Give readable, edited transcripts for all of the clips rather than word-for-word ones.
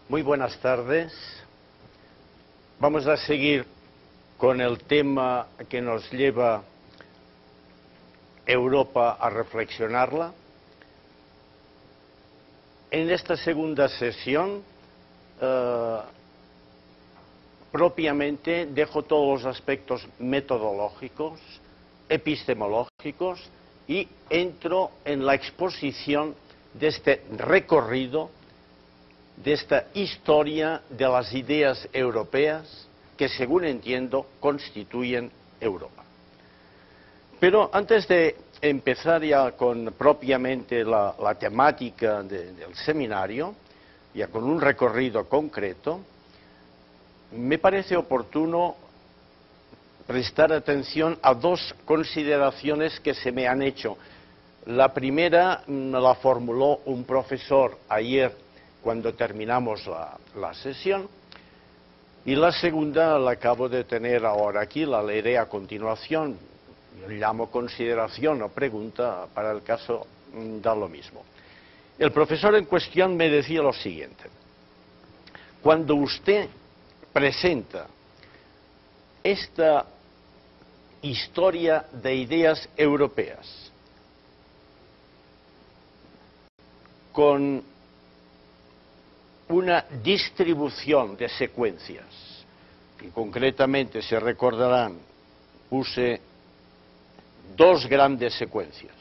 Muy buenas tardes. Vamos a seguir con el tema que nos lleva Europa a reflexionarla. En esta segunda sesión, propiamente dejo todos los aspectos metodológicos, epistemológicos y entro en la exposición de este recorrido, de esta historia de las ideas europeas que, según entiendo, constituyen Europa. Pero antes de empezar ya con propiamente la temática del seminario, ya con un recorrido concreto, me parece oportuno prestar atención a dos consideraciones que se me han hecho. La primera me la formuló un profesor ayer cuando terminamos la sesión, y la segunda la acabo de tener ahora aquí, la leeré a continuación. Yo le llamo consideración o pregunta, para el caso da lo mismo. El profesor en cuestión me decía lo siguiente: cuando usted presenta esta historia de ideas europeas con una distribución de secuencias, que concretamente se recordarán, puse dos grandes secuencias,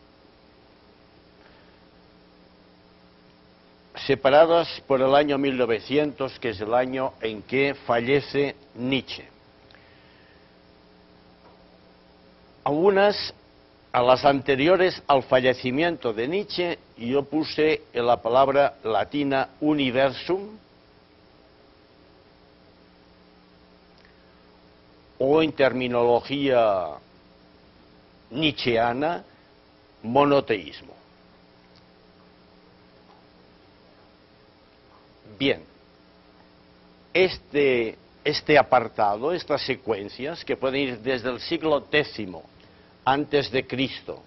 separadas por el año 1900, que es el año en que fallece Nietzsche. A las anteriores al fallecimiento de Nietzsche, yo puse la palabra latina universum, o en terminología nietzscheana, monoteísmo. Bien, este apartado, estas secuencias, que pueden ir desde el siglo X antes de Cristo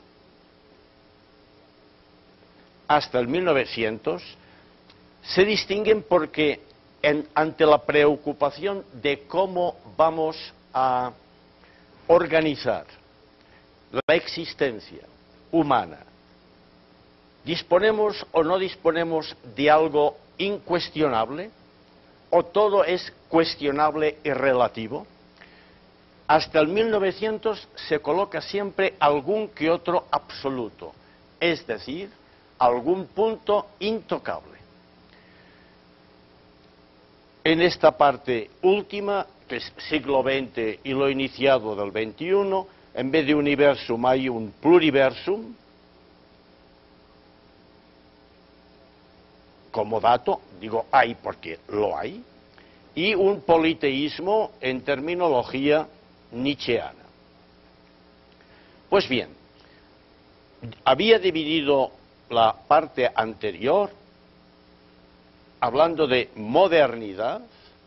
hasta el 1900, se distinguen porque ante la preocupación de cómo vamos a organizar la existencia humana, ¿disponemos o no disponemos de algo incuestionable, o todo es cuestionable y relativo? Hasta el 1900 se coloca siempre algún que otro absoluto, es decir, algún punto intocable. En esta parte última, que es siglo XX y lo iniciado del XXI, en vez de universum hay un pluriversum, como dato, digo hay porque lo hay, y un politeísmo en terminología nietzscheana. Pues bien, había dividido la parte anterior hablando de modernidad,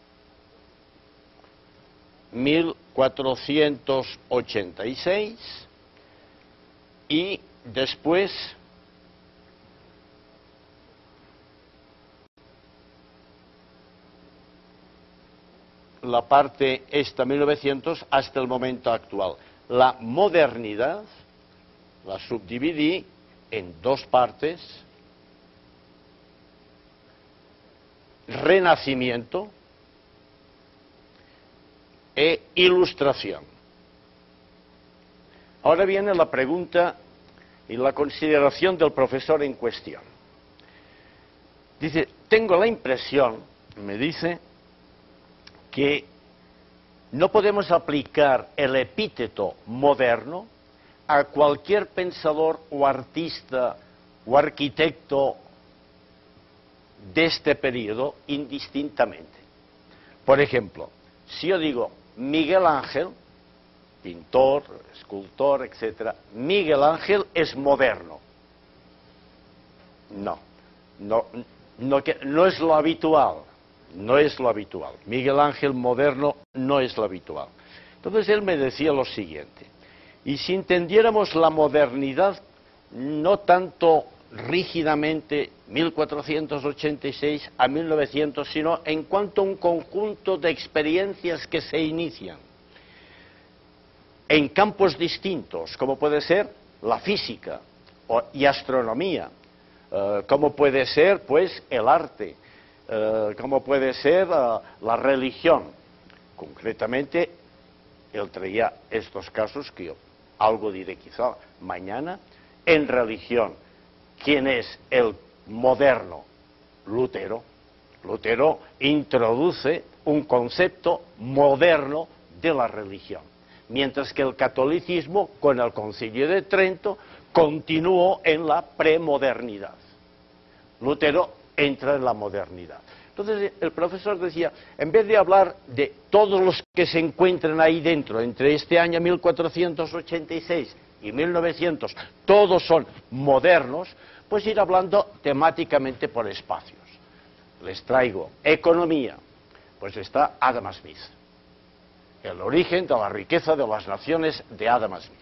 1486, y después la parte esta, 1900, hasta el momento actual. La modernidad la subdividí en dos partes: renacimiento e ilustración. Ahora viene la pregunta y la consideración del profesor en cuestión. Dice, tengo la impresión, me dice, que no podemos aplicar el epíteto moderno a cualquier pensador o artista o arquitecto de este periodo indistintamente. Por ejemplo, si yo digo Miguel Ángel, pintor, escultor, etc., Miguel Ángel es moderno. No es lo habitual. No es lo habitual. Miguel Ángel moderno no es lo habitual. Entonces él me decía lo siguiente: y si entendiéramos la modernidad no tanto rígidamente 1486 a 1900, sino en cuanto a un conjunto de experiencias que se inician en campos distintos, como puede ser la física y astronomía, como puede ser, pues, el arte, como puede ser la religión. Concretamente, él traía estos casos que yo algo diré quizá mañana. En religión, ¿quién es el moderno? Lutero. Lutero introduce un concepto moderno de la religión, mientras que el catolicismo, con el Concilio de Trento, continuó en la premodernidad. Lutero entra en la modernidad. Entonces el profesor decía, en vez de hablar de todos los que se encuentran ahí dentro, entre este año 1486 y 1900, todos son modernos, pues ir hablando temáticamente por espacios. Les traigo economía, pues está Adam Smith, el origen de la riqueza de las naciones de Adam Smith.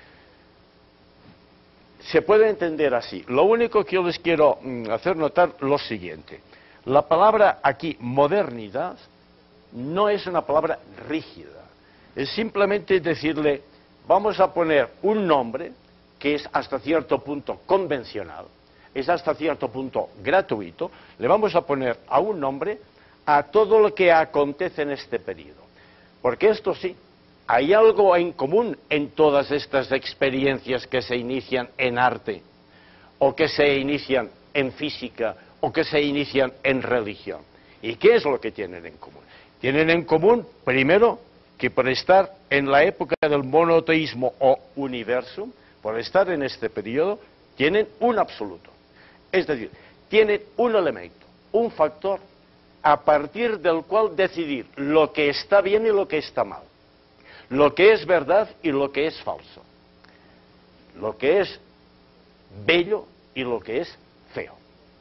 Se puede entender así. Lo único que yo les quiero hacer notar lo siguiente. La palabra aquí, modernidad, no es una palabra rígida. Es simplemente decirle, vamos a poner un nombre que es hasta cierto punto convencional, es hasta cierto punto gratuito, le vamos a poner a un nombre a todo lo que acontece en este periodo. Porque esto sí, hay algo en común en todas estas experiencias que se inician en arte, o que se inician en física, o que se inician en religión. ¿Y qué es lo que tienen en común? Tienen en común, primero, que por estar en la época del monoteísmo o universum, por estar en este periodo, tienen un absoluto. Es decir, tienen un elemento, un factor, a partir del cual decidir lo que está bien y lo que está mal, lo que es verdad y lo que es falso, lo que es bello y lo que es feo.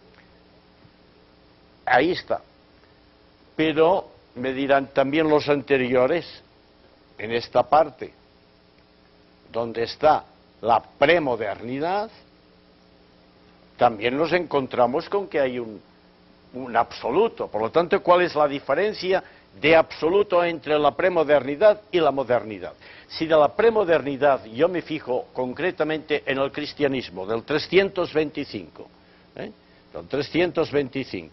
Ahí está. Pero me dirán también los anteriores, en esta parte, donde está la premodernidad, también nos encontramos con que hay un absoluto. Por lo tanto, ¿cuál es la diferencia de absoluto entre la premodernidad y la modernidad? Si de la premodernidad yo me fijo concretamente en el cristianismo del 325, del 325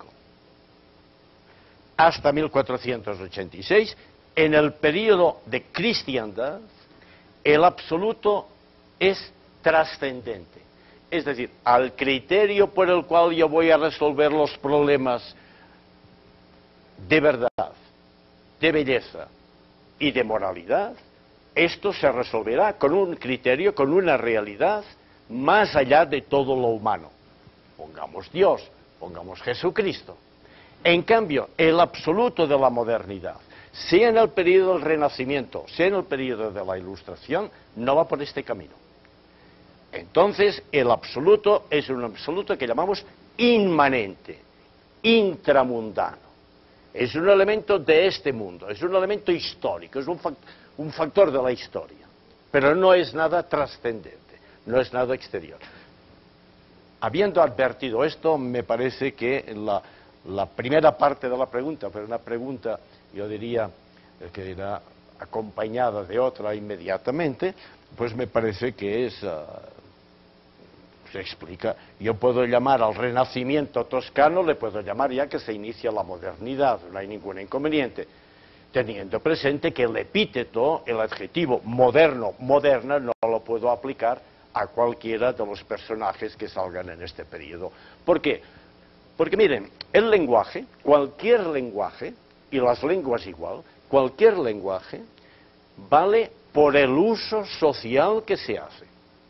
hasta 1486, en el periodo de cristiandad, el absoluto es trascendente. Es decir, al criterio por el cual yo voy a resolver los problemas de verdad, de belleza y de moralidad, esto se resolverá con un criterio, con una realidad más allá de todo lo humano. Pongamos Dios, pongamos Jesucristo. En cambio, el absoluto de la modernidad, sea en el periodo del Renacimiento, sea en el periodo de la Ilustración, no va por este camino. Entonces, el absoluto es un absoluto que llamamos inmanente, intramundano. Es un elemento de este mundo, es un elemento histórico, es un factor de la historia. Pero no es nada trascendente, no es nada exterior. Habiendo advertido esto, me parece que la primera parte de la pregunta, pero una pregunta, yo diría, que irá acompañada de otra inmediatamente, pues me parece que se explica. Yo puedo llamar al Renacimiento toscano, le puedo llamar ya que se inicia la modernidad, no hay ningún inconveniente, teniendo presente que el epíteto, el adjetivo moderno, moderna, no lo puedo aplicar a cualquiera de los personajes que salgan en este periodo. ¿Por qué? Porque miren, el lenguaje, cualquier lenguaje, y las lenguas igual, cualquier lenguaje vale por el uso social que se hace.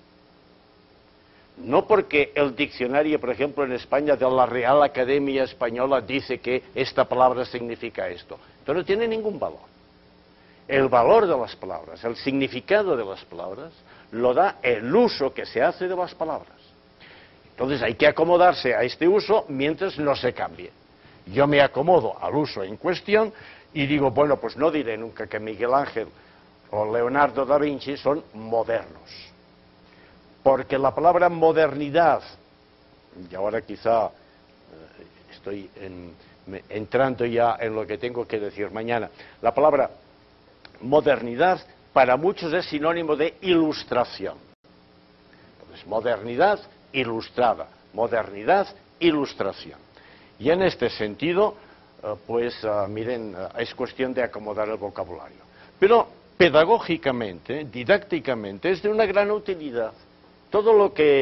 No porque el diccionario, por ejemplo, en España, de la Real Academia Española, dice que esta palabra significa esto. Esto no tiene ningún valor. El valor de las palabras, el significado de las palabras, lo da el uso que se hace de las palabras. Entonces hay que acomodarse a este uso mientras no se cambie. Yo me acomodo al uso en cuestión y digo, bueno, pues no diré nunca que Miguel Ángel o Leonardo da Vinci son modernos. Porque la palabra modernidad y ahora quizá estoy entrando ya en lo que tengo que decir mañana, la palabra modernidad para muchos es sinónimo de ilustración. Entonces, modernidad ilustrada, modernidad, ilustración. Y en este sentido, miren, es cuestión de acomodar el vocabulario. Pero pedagógicamente, didácticamente, es de una gran utilidad. Todo lo que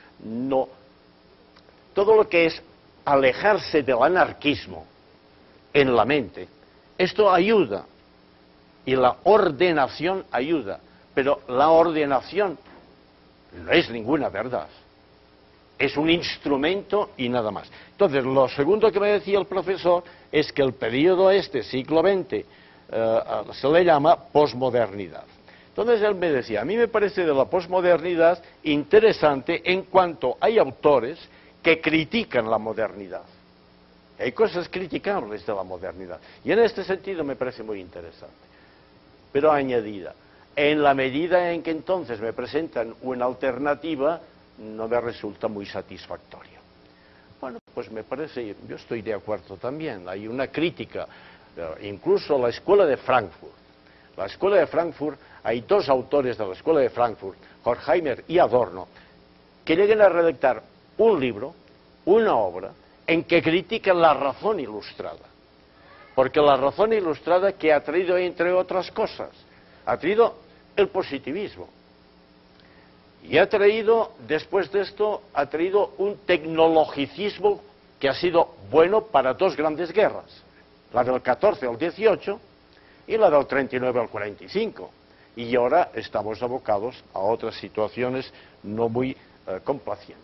es alejarse del anarquismo en la mente, esto ayuda. Y la ordenación ayuda. Pero la ordenación no es ninguna verdad. Es un instrumento y nada más. Entonces, lo segundo que me decía el profesor es que el periodo siglo XX, se le llama posmodernidad. Entonces él me decía, a mí me parece de la posmodernidad interesante en cuanto hay autores que critican la modernidad. Hay cosas criticables de la modernidad. Y en este sentido me parece muy interesante. Pero añadida, en la medida en que entonces me presentan una alternativa, no me resulta muy satisfactoria. Bueno, pues me parece, yo estoy de acuerdo también, hay una crítica, incluso la Escuela de Frankfurt. La Escuela de Frankfurt, hay dos autores de la Escuela de Frankfurt, Horkheimer y Adorno, que llegan a redactar un libro, una obra, en que critican la razón ilustrada. Porque la razón ilustrada que ha traído, entre otras cosas, ha traído el positivismo. Y ha traído, después de esto, ha traído un tecnologicismo que ha sido bueno para dos grandes guerras, la del 14 al 18 y la del 39 al 45. Y ahora estamos abocados a otras situaciones no muy complacientes.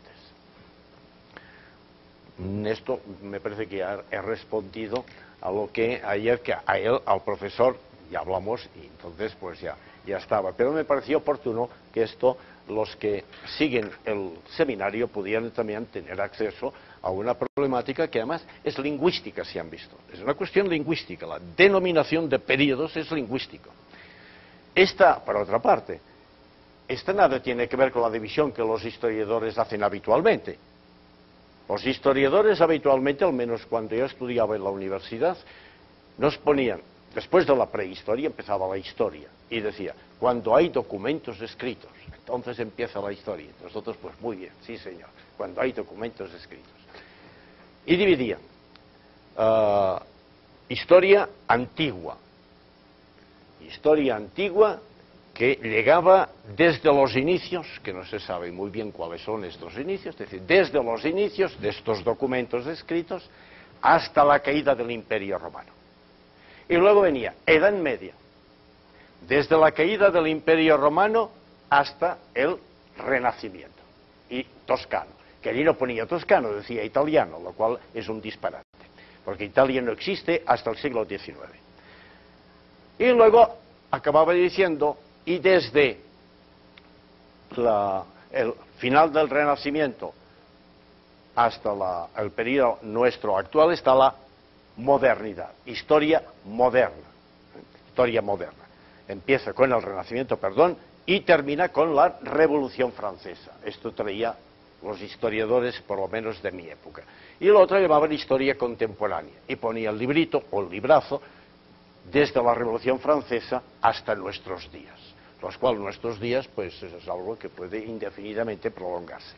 Esto me parece que ya he respondido a lo que ayer, que a él, al profesor, ya hablamos y entonces pues ya estaba. Pero me pareció oportuno que esto, los que siguen el seminario pudieran también tener acceso a una problemática que además es lingüística, si han visto. Es una cuestión lingüística, la denominación de periodos es lingüístico. Esta, por otra parte, nada tiene que ver con la división que los historiadores hacen habitualmente. Los historiadores habitualmente, al menos cuando yo estudiaba en la universidad, nos ponían, después de la prehistoria empezaba la historia, y decía, cuando hay documentos escritos, entonces empieza la historia. Nosotros, pues muy bien, sí señor, cuando hay documentos escritos. Y dividían historia antigua que llegaba desde los inicios, que no se sabe muy bien cuáles son estos inicios, es decir, desde los inicios de estos documentos escritos hasta la caída del Imperio Romano. Y luego venía Edad Media, desde la caída del Imperio Romano hasta el Renacimiento, y toscano, que allí no ponía toscano, decía italiano, lo cual es un disparate, porque Italia no existe hasta el siglo XIX. Y luego acababa diciendo, y desde el final del Renacimiento hasta el periodo nuestro actual está la modernidad, historia moderna. Empieza con el Renacimiento, y termina con la Revolución Francesa. Esto traía los historiadores, por lo menos de mi época. Y lo otro llamaban historia contemporánea, y ponía el librito o el librazo desde la Revolución Francesa hasta nuestros días, los cuales nuestros días pues es algo que puede indefinidamente prolongarse.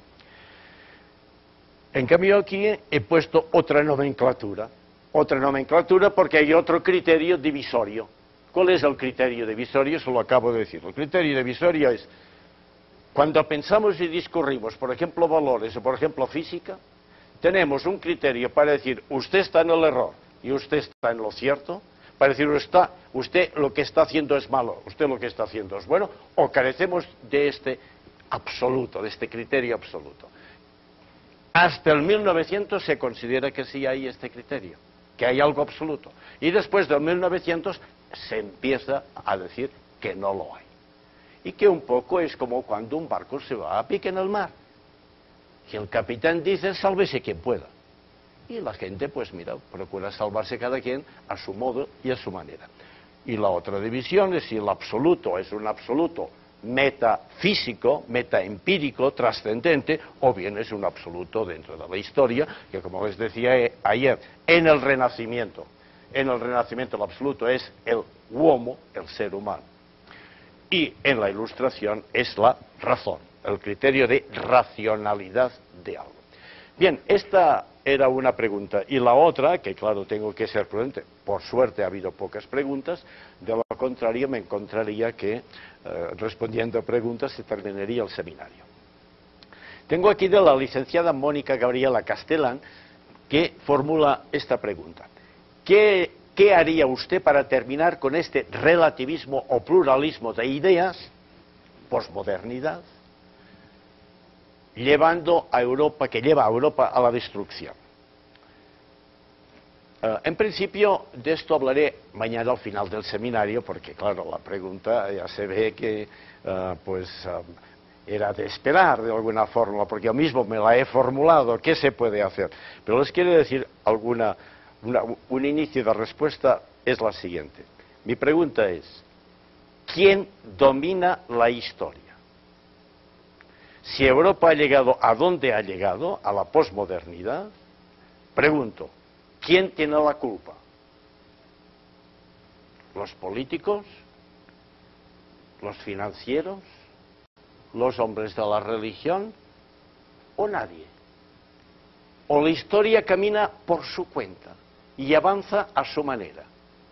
En cambio aquí he puesto otra nomenclatura porque hay otro criterio divisorio. ¿Cuál es el criterio divisorio? Eso lo acabo de decir. El criterio divisorio es, cuando pensamos y discurrimos, por ejemplo, valores o por ejemplo física, tenemos un criterio para decir, usted está en el error y usted está en lo cierto, para decir, usted lo que está haciendo es malo, usted lo que está haciendo es bueno, o carecemos de este absoluto, de este criterio absoluto. Hasta el 1900 se considera que sí hay este criterio, que hay algo absoluto. Y después del 1900 se empieza a decir que no lo hay. Y que un poco es como cuando un barco se va a pique en el mar. Y el capitán dice, sálvese quien pueda. Y la gente, pues mira, procura salvarse cada quien a su modo y a su manera. Y la otra división es si el absoluto es un absoluto metafísico, metaempírico, trascendente, o bien es un absoluto dentro de la historia, que como les decía ayer, en el Renacimiento el absoluto es el uomo, el ser humano, y en la Ilustración es la razón, el criterio de racionalidad de algo. Bien, esta era una pregunta. Y la otra, que claro, tengo que ser prudente, por suerte ha habido pocas preguntas, de lo contrario me encontraría que respondiendo a preguntas se terminaría el seminario. Tengo aquí de la licenciada Mónica Gabriela Castellán, que formula esta pregunta. ¿Qué haría usted para terminar con este relativismo o pluralismo de ideas, posmodernidad, llevando a Europa, que lleva a Europa a la destrucción? En principio, de esto hablaré mañana al final del seminario, porque claro, la pregunta ya se ve que era de esperar de alguna forma, porque yo mismo me la he formulado, ¿qué se puede hacer? Pero les quiero decir un inicio de respuesta es la siguiente. Mi pregunta es, ¿quién domina la historia? Si Europa ha llegado a dónde ha llegado, a la posmodernidad, pregunto, ¿quién tiene la culpa? ¿Los políticos? ¿Los financieros? ¿Los hombres de la religión? ¿O nadie? ¿O la historia camina por su cuenta y avanza a su manera?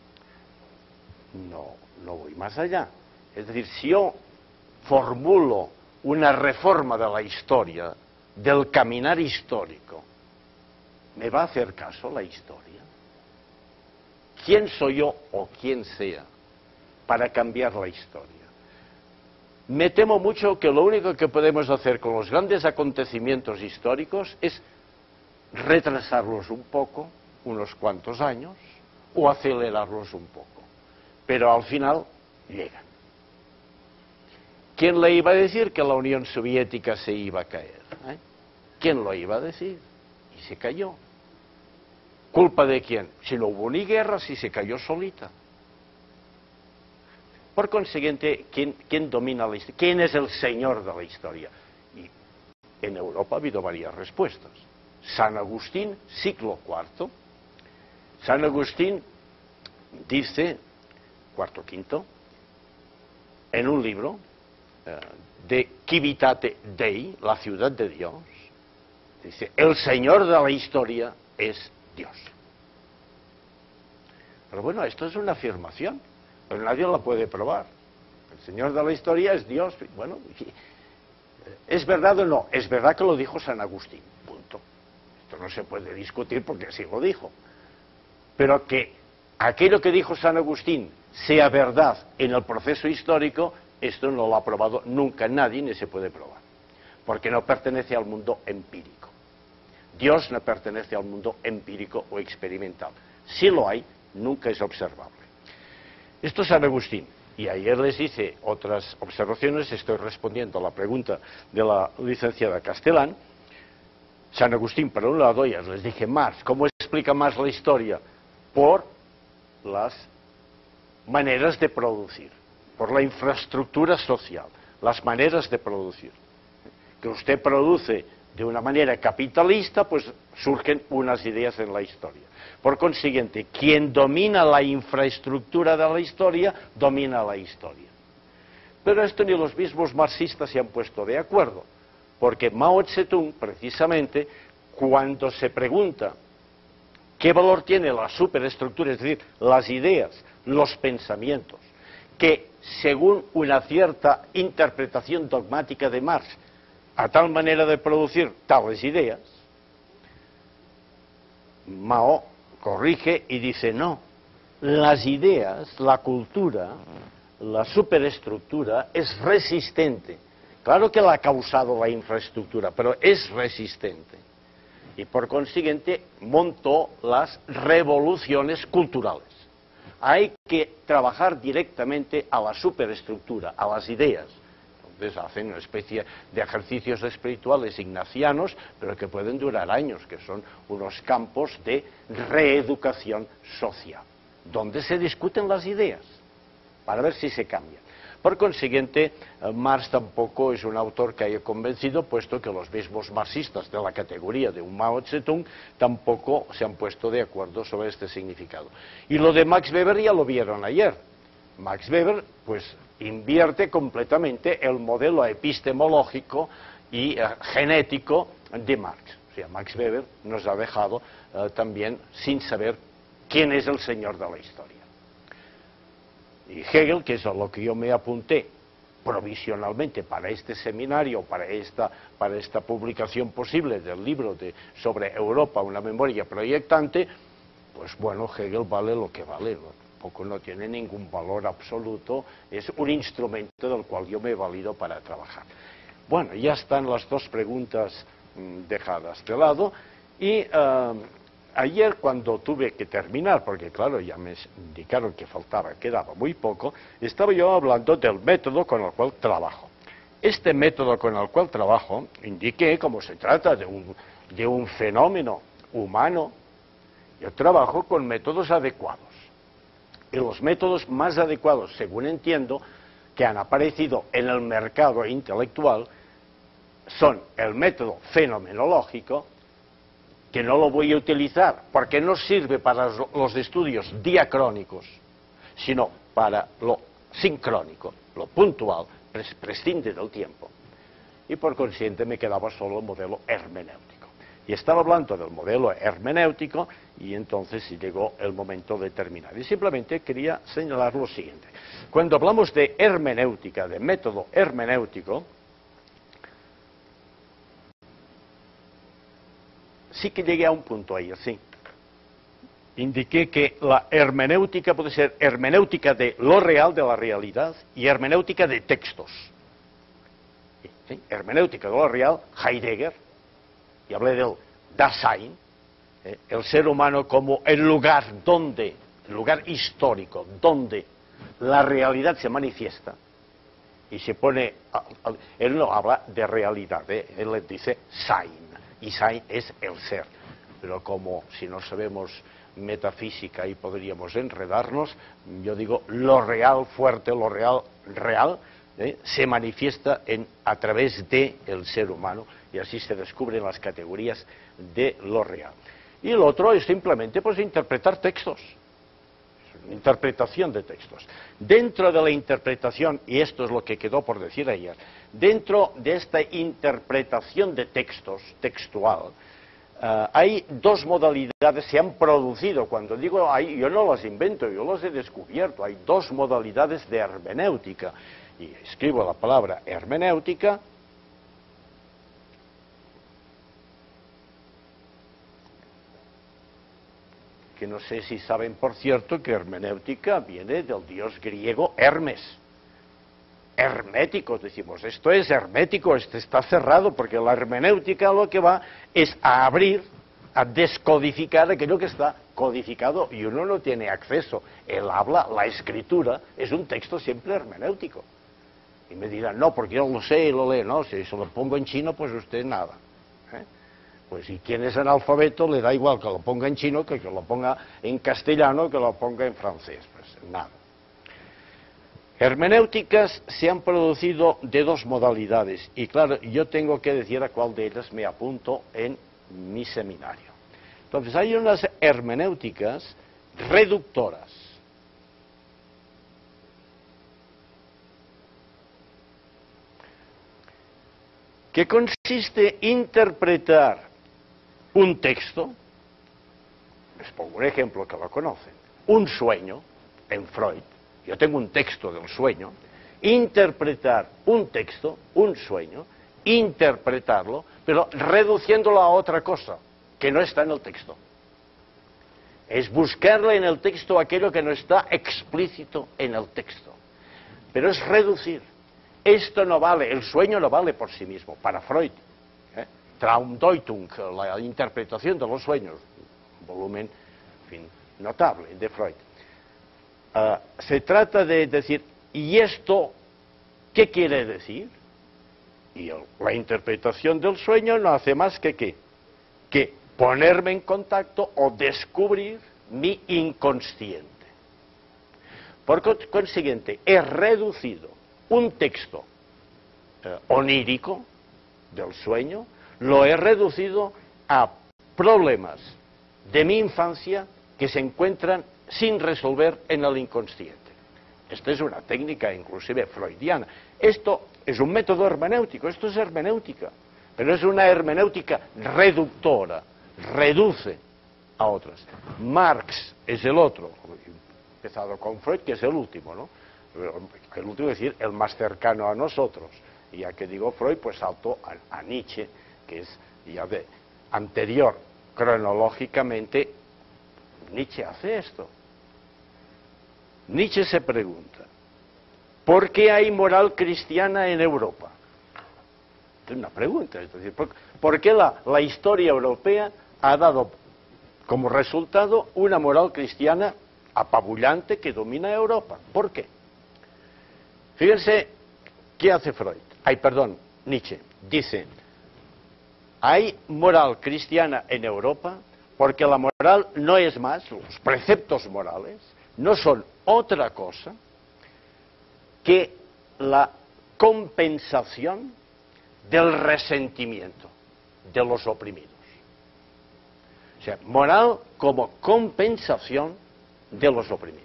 No voy más allá. Es decir, si yo formulo una reforma de la historia, del caminar histórico, ¿me va a hacer caso la historia? ¿Quién soy yo o quién sea para cambiar la historia? Me temo mucho que lo único que podemos hacer con los grandes acontecimientos históricos es retrasarlos un poco, unos cuantos años, o acelerarlos un poco. Pero al final llegan. ¿Quién le iba a decir que la Unión Soviética se iba a caer? ¿Quién lo iba a decir? Y se cayó. ¿Culpa de quién? Si no hubo ni guerra, si se cayó solita. Por consiguiente, ¿quién domina la historia? ¿Quién es el señor de la historia? Y en Europa ha habido varias respuestas. San Agustín, siglo IV. San Agustín dice, IV, en un libro, de Civitate Dei, la ciudad de Dios, dice, el señor de la historia es Dios. Pero bueno, esto es una afirmación, pero nadie la puede probar. El señor de la historia es Dios. Bueno, ¿es verdad o no? Es verdad que lo dijo San Agustín, punto. Esto no se puede discutir porque así lo dijo. Pero que aquello que dijo San Agustín sea verdad en el proceso histórico, esto no lo ha probado nunca nadie ni se puede probar, porque no pertenece al mundo empírico. Dios no pertenece al mundo empírico o experimental. Si lo hay, nunca es observable. Esto es San Agustín. Y ayer les hice otras observaciones, estoy respondiendo a la pregunta de la licenciada Castellán. San Agustín, por un lado, ya les dije Marx. ¿Cómo explica Marx la historia? Por las maneras de producir, por la infraestructura social, las maneras de producir. Que usted produce de una manera capitalista, pues surgen unas ideas en la historia. Por consiguiente, quien domina la infraestructura de la historia, domina la historia. Pero esto ni los mismos marxistas se han puesto de acuerdo, porque Mao Zedong, precisamente, cuando se pregunta qué valor tiene la superestructura, es decir, las ideas, los pensamientos, que según una cierta interpretación dogmática de Marx, a tal manera de producir tales ideas, Mao corrige y dice, no, las ideas, la cultura, la superestructura es resistente. Claro que la ha causado la infraestructura, pero es resistente. Y por consiguiente montó las revoluciones culturales. Hay que trabajar directamente a la superestructura, a las ideas. Entonces hacen una especie de ejercicios espirituales ignacianos, pero que pueden durar años, que son unos campos de reeducación social, donde se discuten las ideas, para ver si se cambian. Por consiguiente, Marx tampoco es un autor que haya convencido, puesto que los mismos marxistas de la categoría de un Mao Zedong tampoco se han puesto de acuerdo sobre este significado. Y lo de Max Weber ya lo vieron ayer. Max Weber, pues, invierte completamente el modelo epistemológico y genético de Marx. O sea, Max Weber nos ha dejado también sin saber quién es el señor de la historia. Y Hegel, que es a lo que yo me apunté provisionalmente para este seminario, para esta publicación posible del libro sobre Europa, una memoria proyectante, pues bueno, Hegel vale lo que vale, tampoco no tiene ningún valor absoluto, es un instrumento del cual yo me he valido para trabajar. Bueno, ya están las dos preguntas dejadas de lado y ayer cuando tuve que terminar, porque claro, ya me indicaron que quedaba muy poco, estaba yo hablando del método con el cual trabajo. Este método con el cual trabajo, indiqué como se trata de un fenómeno humano, yo trabajo con métodos adecuados. Y los métodos más adecuados, según entiendo, que han aparecido en el mercado intelectual, son el método fenomenológico, que no lo voy a utilizar porque no sirve para los estudios diacrónicos, sino para lo sincrónico, lo puntual, prescinde del tiempo. Y por consiguiente me quedaba solo el modelo hermenéutico. Y estaba hablando del modelo hermenéutico y entonces llegó el momento de terminar. Y simplemente quería señalar lo siguiente. Cuando hablamos de hermenéutica, de método hermenéutico, sí que llegué a un punto ahí, sí. Indiqué que la hermenéutica puede ser hermenéutica de lo real, de la realidad, y hermenéutica de textos. ¿Sí? Hermenéutica de lo real, Heidegger, y hablé del Dasein, el ser humano como el lugar histórico, donde la realidad se manifiesta, y se pone, él no habla de realidad, él le dice Sein, y Sein es el ser, pero como si no sabemos metafísica y podríamos enredarnos, yo digo lo real fuerte, lo real real, se manifiesta a través del ser humano y así se descubren las categorías de lo real. Y el otro es simplemente pues interpretar textos, interpretación de textos. Dentro de la interpretación, y esto es lo que quedó por decir ayer, dentro de esta interpretación de textos, textual, hay dos modalidades, se han producido, cuando digo ahí, yo no las invento, yo las he descubierto, hay dos modalidades de hermenéutica, y escribo la palabra hermenéutica, que no sé si saben, por cierto, que hermenéutica viene del dios griego Hermes. Herméticos, decimos, esto es hermético, esto está cerrado, porque la hermenéutica lo que va es a abrir, a descodificar aquello que está codificado y uno no tiene acceso. El habla, la escritura, es un texto siempre hermenéutico. Y me dirán, no, porque yo lo sé y lo leo, no, si se lo pongo en chino, pues usted nada. Pues si quien es analfabeto le da igual que lo ponga en chino que lo ponga en castellano, que lo ponga en francés, pues nada. Hermenéuticas se han producido de dos modalidades y claro, yo tengo que decir a cuál de ellas me apunto en mi seminario. Entonces hay unas hermenéuticas reductoras. Que consiste en interpretar un texto, les pongo un ejemplo que lo conocen, un sueño, en Freud, yo tengo un texto del sueño, interpretar un texto, un sueño, interpretarlo, pero reduciéndolo a otra cosa, que no está en el texto. Es buscarle en el texto aquello que no está explícito en el texto. Pero es reducir. Esto no vale, el sueño no vale por sí mismo, para Freud. Traumdeutung, la interpretación de los sueños, un volumen, en fin, notable de Freud. Se trata de decir, ¿y esto qué quiere decir? Y la interpretación del sueño no hace más que ¿qué? Que ponerme en contacto o descubrir mi inconsciente. Por consiguiente, he reducido un texto onírico del sueño, lo he reducido a problemas de mi infancia que se encuentran sin resolver en el inconsciente. Esta es una técnica inclusive freudiana. Esto es un método hermenéutico, esto es hermenéutica, pero es una hermenéutica reductora, reduce a otras. Marx es el otro, he empezado con Freud, que es el último, ¿no? El último, es decir, el más cercano a nosotros. Y ya que digo Freud, pues salto a Nietzsche, que es ya de anterior cronológicamente. Nietzsche hace esto. Nietzsche se pregunta, ¿por qué hay moral cristiana en Europa? Es una pregunta, es decir, ¿por qué la historia europea ha dado como resultado una moral cristiana apabullante que domina Europa? ¿Por qué? Fíjense, ¿qué hace Freud? Nietzsche. Dice, hay moral cristiana en Europa porque la moral no es más, los preceptos morales no son otra cosa que la compensación del resentimiento de los oprimidos. O sea, moral como compensación de los oprimidos.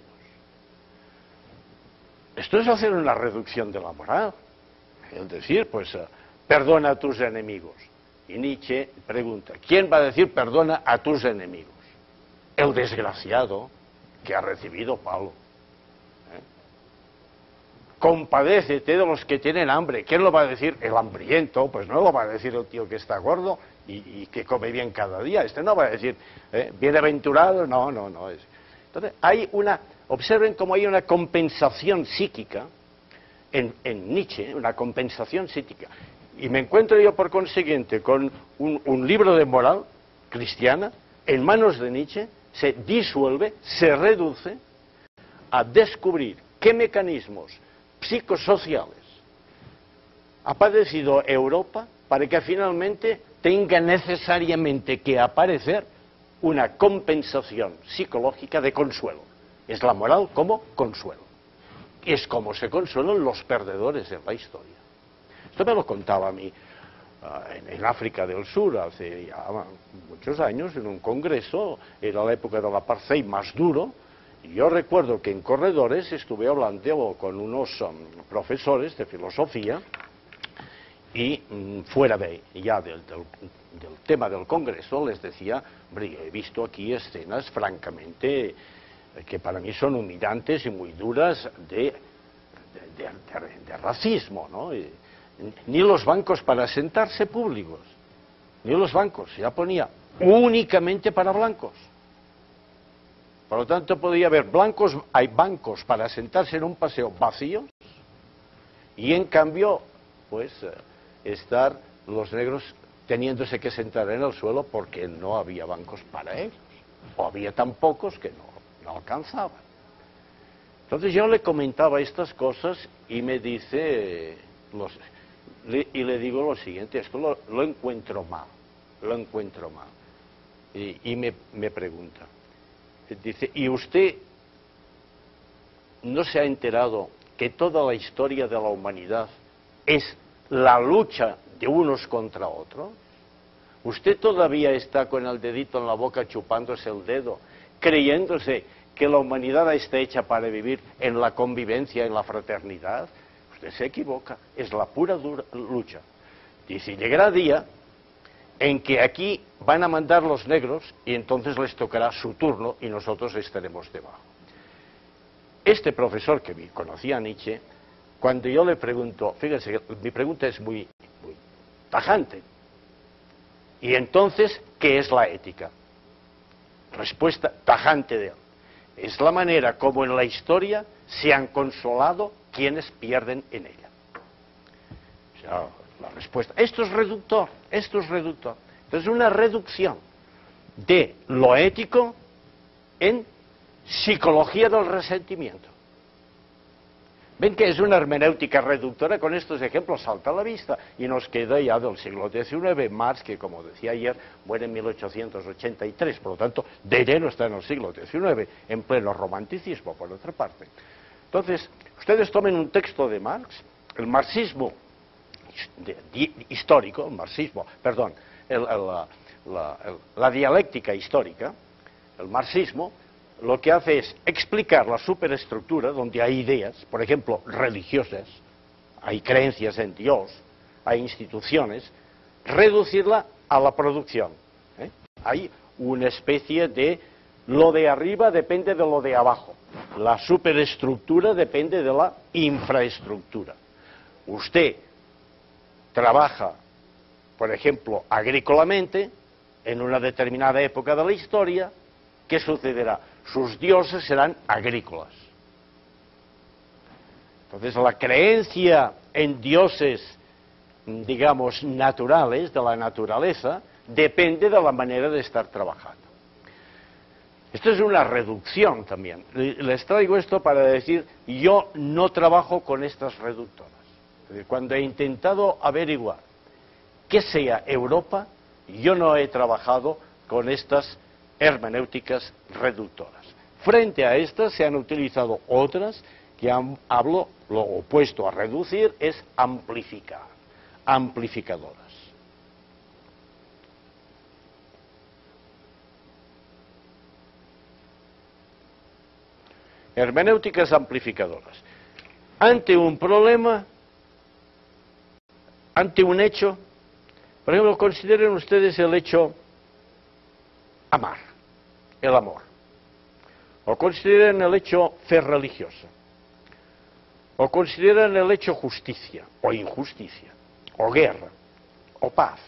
Esto es hacer una reducción de la moral. Es decir, pues, perdona a tus enemigos. Y Nietzsche pregunta, ¿quién va a decir perdona a tus enemigos? El desgraciado que ha recibido palo. Compadécete de los que tienen hambre. ¿Quién lo va a decir? El hambriento. Pues no lo va a decir el tío que está gordo y que come bien cada día. Este no va a decir, bienaventurado. No. Entonces, observen cómo hay una compensación psíquica en Nietzsche, una compensación psíquica. Y me encuentro yo, por consiguiente, con un libro de moral cristiana, en manos de Nietzsche, se disuelve, se reduce a descubrir qué mecanismos psicosociales ha padecido Europa para que finalmente tenga necesariamente que aparecer una compensación psicológica de consuelo. Es la moral como consuelo. Es como se consuelan los perdedores de la historia. Esto me lo contaba a mí en África del Sur hace ya muchos años, en un congreso, era la época del apartheid más duro, y yo recuerdo que en corredores estuve hablando con unos profesores de filosofía, y fuera del tema del congreso les decía, hombre, he visto aquí escenas francamente que para mí son humillantes y muy duras de racismo, ¿no? Ni los bancos para sentarse públicos, ni los bancos, ya ponía únicamente para blancos. Por lo tanto, podía haber hay bancos para sentarse en un paseo vacíos, y en cambio, pues, estar los negros teniéndose que sentar en el suelo porque no había bancos para ellos, o había tan pocos que no alcanzaban. Entonces yo le comentaba estas cosas y me dice, y le digo lo siguiente, esto lo encuentro mal, y me pregunta, dice, ¿y usted no se ha enterado que toda la historia de la humanidad es la lucha de unos contra otros? ¿Usted todavía está con el dedito en la boca chupándose el dedo, creyéndose que la humanidad está hecha para vivir en la convivencia, en la fraternidad? Usted se equivoca, es la pura lucha. Dice, llegará día en que aquí van a mandar los negros y entonces les tocará su turno y nosotros estaremos debajo. Este profesor que conocía a Nietzsche, cuando yo le pregunto, fíjense, mi pregunta es muy tajante. ¿Y entonces qué es la ética? Respuesta tajante de él. Es la manera como en la historia se han consolado quienes pierden en ella. O sea, la respuesta. Esto es reductor. Entonces, una reducción de lo ético en psicología del resentimiento. Ven que es una hermenéutica reductora, con estos ejemplos salta a la vista y nos queda ya del siglo XIX, Marx, que como decía ayer, muere en 1883, por lo tanto, de lleno está en el siglo XIX, en pleno romanticismo, por otra parte. Entonces, ustedes tomen un texto de Marx el marxismo histórico, el marxismo, perdón, la dialéctica histórica, el marxismo, lo que hace es explicar la superestructura donde hay ideas, por ejemplo, religiosas, hay creencias en Dios, hay instituciones, reducirla a la producción. Hay una especie de lo de arriba depende de lo de abajo, la superestructura depende de la infraestructura. Usted trabaja, por ejemplo, agrícolamente, en una determinada época de la historia, ¿qué sucederá? Sus dioses serán agrícolas. Entonces, la creencia en dioses, digamos, naturales, de la naturaleza, depende de la manera de estar trabajando. Esto es una reducción también. Les traigo esto para decir, yo no trabajo con estas reductoras. Cuando he intentado averiguar qué sea Europa, yo no he trabajado con estas hermenéuticas reductoras. Frente a estas se han utilizado otras que hablo, lo opuesto a reducir es amplificar, amplificadoras. Hermenéuticas amplificadoras. Ante un problema, ante un hecho, por ejemplo, consideren ustedes el hecho amar, el amor. O consideren el hecho fe religiosa. O consideren el hecho justicia, o injusticia, o guerra, o paz.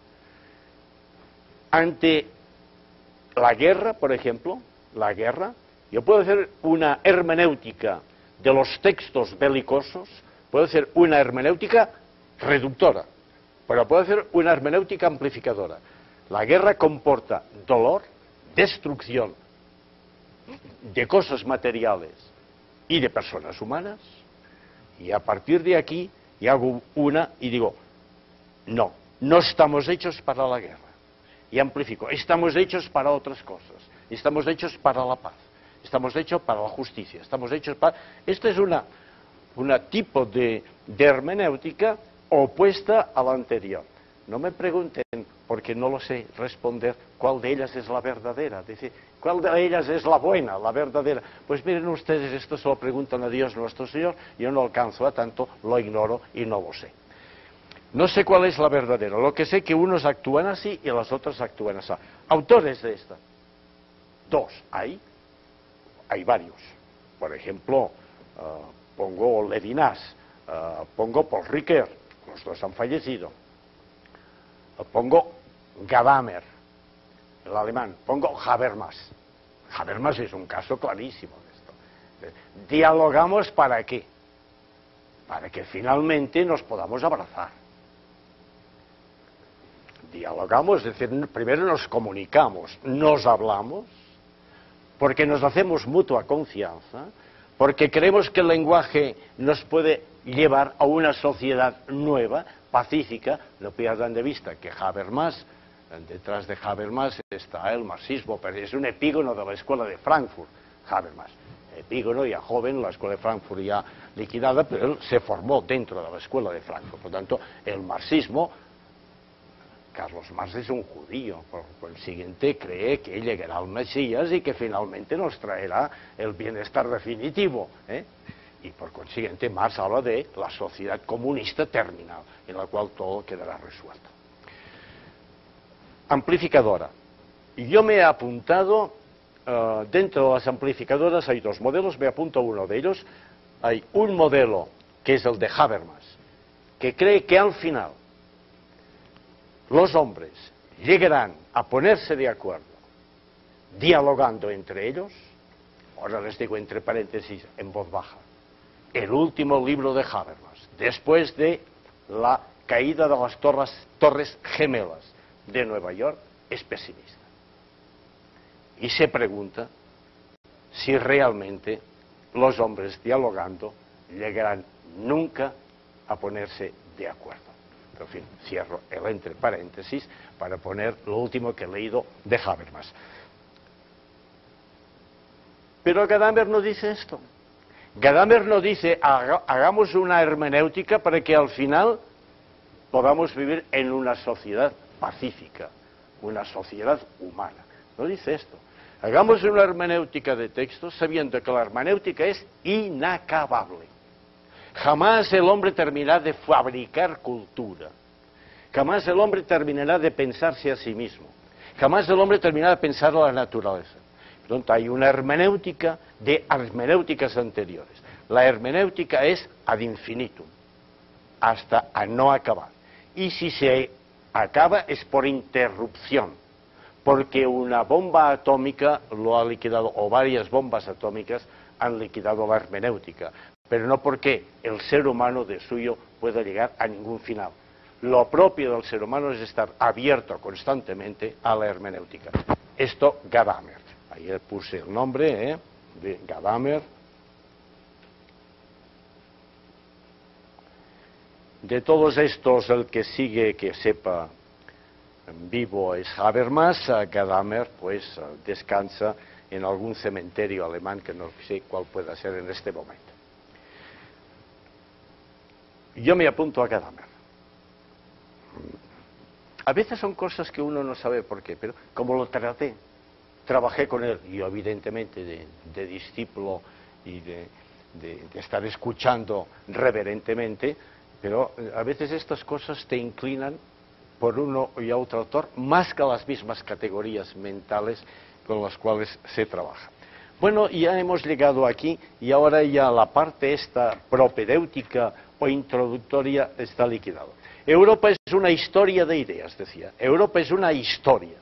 Ante la guerra, por ejemplo, la guerra, yo puedo hacer una hermenéutica de los textos belicosos, puedo hacer una hermenéutica reductora, pero puedo hacer una hermenéutica amplificadora. La guerra comporta dolor, destrucción de cosas materiales y de personas humanas, y a partir de aquí yo hago una y digo, no, no estamos hechos para la guerra, y amplifico, estamos hechos para otras cosas, estamos hechos para la paz, estamos hechos para la justicia, estamos hechos para... Esta es una tipo de hermenéutica opuesta a la anterior. No me pregunten, porque no lo sé responder, cuál de ellas es la verdadera, decir, cuál de ellas es la buena, la verdadera. Pues miren ustedes, esto se lo preguntan a Dios nuestro Señor, yo no alcanzo a tanto, lo ignoro y no lo sé. No sé cuál es la verdadera, lo que sé es que unos actúan así y los otros actúan así. Autores de esta, dos, hay varios. Por ejemplo, pongo Levinas, pongo Paul Ricoeur, los dos han fallecido. Pongo Gadamer, el alemán, pongo Habermas. Habermas es un caso clarísimo de esto. ¿Dialogamos para qué? Para que finalmente nos podamos abrazar. Dialogamos, es decir, primero nos comunicamos, nos hablamos, porque nos hacemos mutua confianza, porque creemos que el lenguaje nos puede llevar a una sociedad nueva, pacífica. No pierdan de vista que Habermas, detrás de Habermas está el marxismo, pero es un epígono de la escuela de Frankfurt, Habermas. Epígono ya joven, la escuela de Frankfurt ya liquidada, pero él se formó dentro de la escuela de Frankfurt. Por tanto, el marxismo, Carlos Marx es un judío, por consiguiente cree que llegará el Mesías y que finalmente nos traerá el bienestar definitivo, Y por consiguiente Marx habla de la sociedad comunista terminal, en la cual todo quedará resuelto. Amplificadora. Yo me he apuntado, dentro de las amplificadoras hay dos modelos, me apunto uno de ellos. Hay un modelo que es el de Habermas, que cree que al final los hombres llegarán a ponerse de acuerdo, dialogando entre ellos. Ahora les digo entre paréntesis en voz baja, el último libro de Habermas, después de la caída de las Torres Gemelas de Nueva York, es pesimista. Y se pregunta si realmente los hombres dialogando llegarán nunca a ponerse de acuerdo. En fin, cierro el entre paréntesis para poner lo último que he leído de Habermas. Pero Gadamer no dice esto. Gadamer no dice hagamos una hermenéutica para que al final podamos vivir en una sociedad pacífica, una sociedad humana. No dice esto. Hagamos una hermenéutica de textos sabiendo que la hermenéutica es inacabable. Jamás el hombre terminará de fabricar cultura. Jamás el hombre terminará de pensarse a sí mismo. Jamás el hombre terminará de pensar a la naturaleza. Por lo tanto, hay una hermenéutica de hermenéuticas anteriores. La hermenéutica es ad infinitum, hasta a no acabar. Y si se acaba es por interrupción, porque una bomba atómica lo ha liquidado, o varias bombas atómicas han liquidado la hermenéutica, pero no porque el ser humano de suyo pueda llegar a ningún final. Lo propio del ser humano es estar abierto constantemente a la hermenéutica. Esto, Gadamer. Ahí le puse el nombre de Gadamer. De todos estos, el que sigue, que sepa vivo es Habermas. Gadamer, pues, descansa en algún cementerio alemán que no sé cuál pueda ser en este momento. Yo me apunto a Gadamer. A veces son cosas que uno no sabe por qué, pero como lo trabajé con él, yo evidentemente de discípulo y de estar escuchando reverentemente, pero a veces estas cosas te inclinan por uno y otro autor más que las mismas categorías mentales con las cuales se trabaja. Bueno, ya hemos llegado aquí y ahora ya la parte esta propedéutica o introductoria está liquidado. Europa es una historia de ideas, decía. Europa es una historia.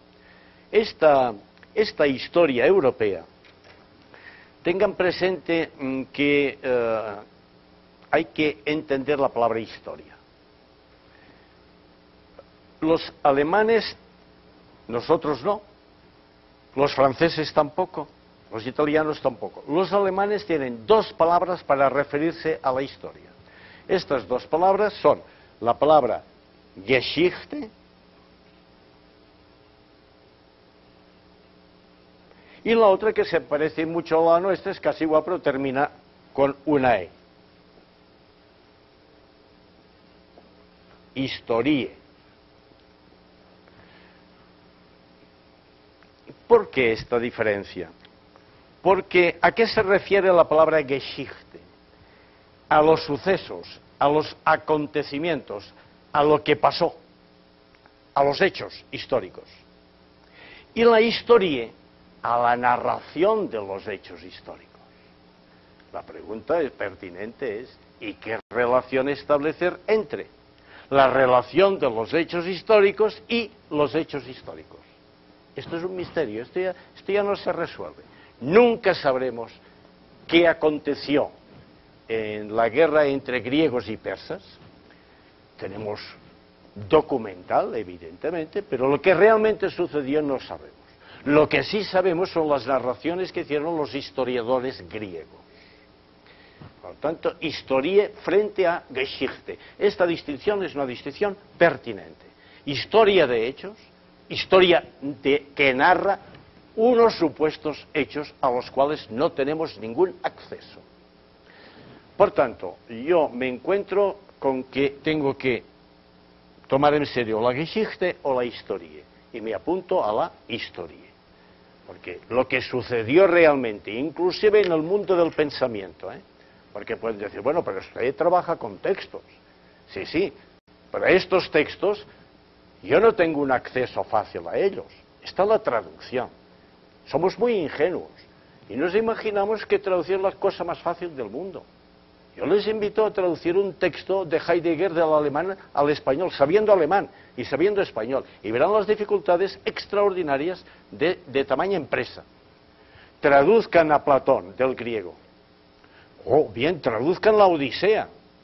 Esta historia europea, tengan presente que hay que entender la palabra historia. Los alemanes, nosotros no, los franceses tampoco, los italianos tampoco. Los alemanes tienen dos palabras para referirse a la historia. Estas dos palabras son la palabra Geschichte y la otra que se parece mucho a la nuestra, es casi igual, pero termina con una E. Historie. ¿Por qué esta diferencia? Porque ¿a qué se refiere la palabra Geschichte? A los sucesos, a los acontecimientos, a lo que pasó, a los hechos históricos. Y la historia, a la narración de los hechos históricos. La pregunta pertinente es, ¿y qué relación establecer entre la relación de los hechos históricos y los hechos históricos? Esto es un misterio, esto ya no se resuelve. Nunca sabremos qué aconteció en la guerra entre griegos y persas. Tenemos documental, evidentemente, pero lo que realmente sucedió no sabemos. Lo que sí sabemos son las narraciones que hicieron los historiadores griegos. Por lo tanto, historia frente a Geschichte. Esta distinción es una distinción pertinente. Historia de hechos, historia que narra unos supuestos hechos a los cuales no tenemos ningún acceso. Por tanto, yo me encuentro con que tengo que tomar en serio la Geschichte o la historia, y me apunto a la historia. Porque lo que sucedió realmente, inclusive en el mundo del pensamiento, porque pueden decir, bueno, pero usted trabaja con textos. Sí, sí, pero estos textos yo no tengo un acceso fácil a ellos. Está la traducción. Somos muy ingenuos y nos imaginamos que traducir es la cosa más fácil del mundo. Yo les invito a traducir un texto de Heidegger del alemán al español, sabiendo alemán y sabiendo español, y verán las dificultades extraordinarias de tamaña empresa. Traduzcan a Platón del griego, o bien traduzcan la Odisea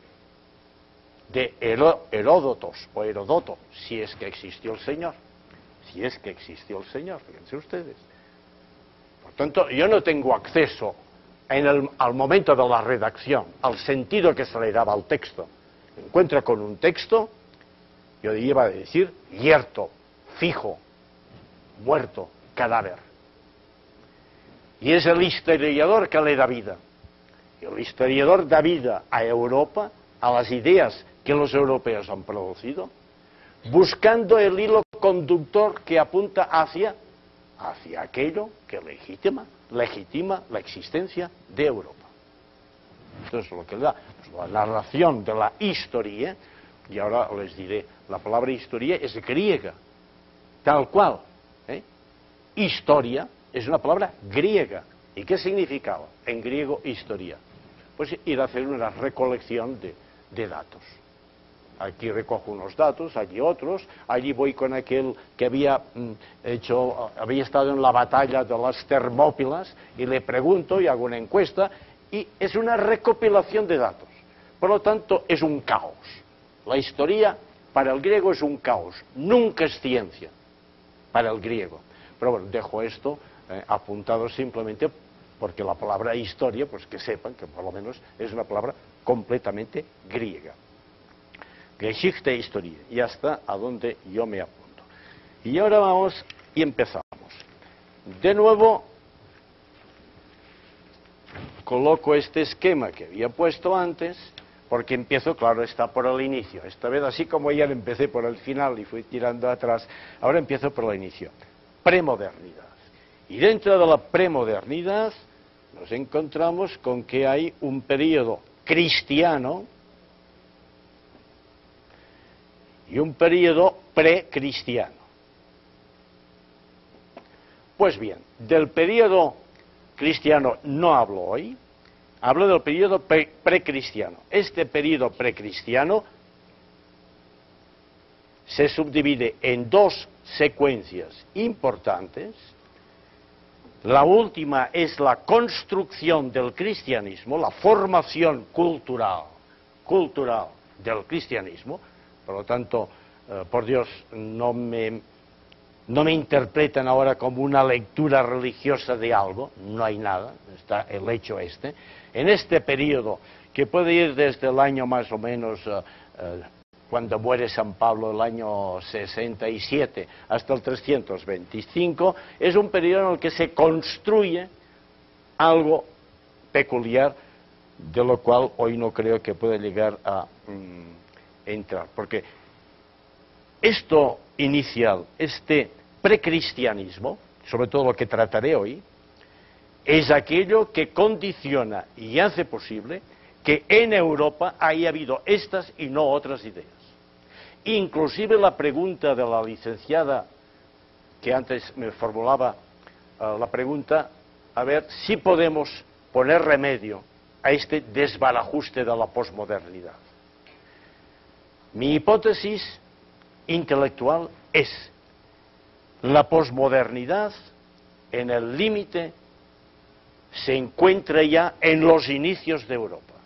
de Heródotos o Herodoto, si es que existió el Señor. Si es que existió el Señor, fíjense ustedes. Por tanto, yo no tengo acceso al momento de la redacción, al sentido que se le daba al texto. Me encuentro con un texto, yo iba a decir, yerto, fijo, muerto, cadáver. Y es el historiador que le da vida. El historiador da vida a Europa, a las ideas que los europeos han producido, buscando el hilo conductor que apunta hacia aquello que legitima la existencia de Europa. Entonces, lo que le da pues, la narración de la historia, y ahora les diré, la palabra historia es griega, tal cual. Historia es una palabra griega. ¿Y qué significaba en griego historia? Pues ir a hacer una recolección de datos. Aquí recojo unos datos, allí otros, allí voy con aquel que había estado en la batalla de las Termópilas y le pregunto y hago una encuesta y es una recopilación de datos. Por lo tanto, es un caos. La historia para el griego es un caos, nunca es ciencia para el griego. Pero bueno, dejo esto apuntado simplemente porque la palabra historia, pues que sepan que por lo menos es una palabra completamente griega. Geschichte e historia, y hasta a donde yo me apunto. Y ahora vamos y empezamos. De nuevo, coloco este esquema que había puesto antes, porque empiezo, claro, está por el inicio. Esta vez, así como ayer empecé por el final y fui tirando atrás, ahora empiezo por el inicio. Premodernidad. Y dentro de la premodernidad nos encontramos con que hay un periodo cristiano y un periodo precristiano. Pues bien, del periodo cristiano no hablo hoy, hablo del periodo precristiano. Este periodo precristiano se subdivide en dos secuencias importantes. La última es la construcción del cristianismo, la formación cultural del cristianismo. Por lo tanto, por Dios, no me interpreten ahora como una lectura religiosa de algo, no hay nada, está el hecho este. En este periodo, que puede ir desde el año más o menos, cuando muere San Pablo, el año 67, hasta el 325, es un periodo en el que se construye algo peculiar, de lo cual hoy no creo que pueda llegar a entrar, porque esto inicial, este precristianismo, sobre todo lo que trataré hoy, es aquello que condiciona y hace posible que en Europa haya habido estas y no otras ideas. Inclusive la pregunta de la licenciada, que antes me formulaba la pregunta, a ver si podemos poner remedio a este desbarajuste de la posmodernidad. Mi hipótesis intelectual es la posmodernidad en el límite se encuentra ya en los inicios de Europa.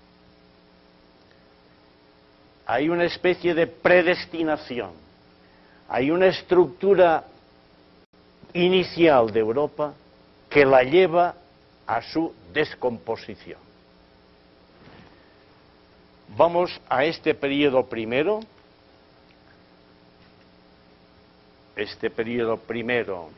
Hay una especie de predestinación, hay una estructura inicial de Europa que la lleva a su descomposición. Vamos a este periodo primero. Este periodo primero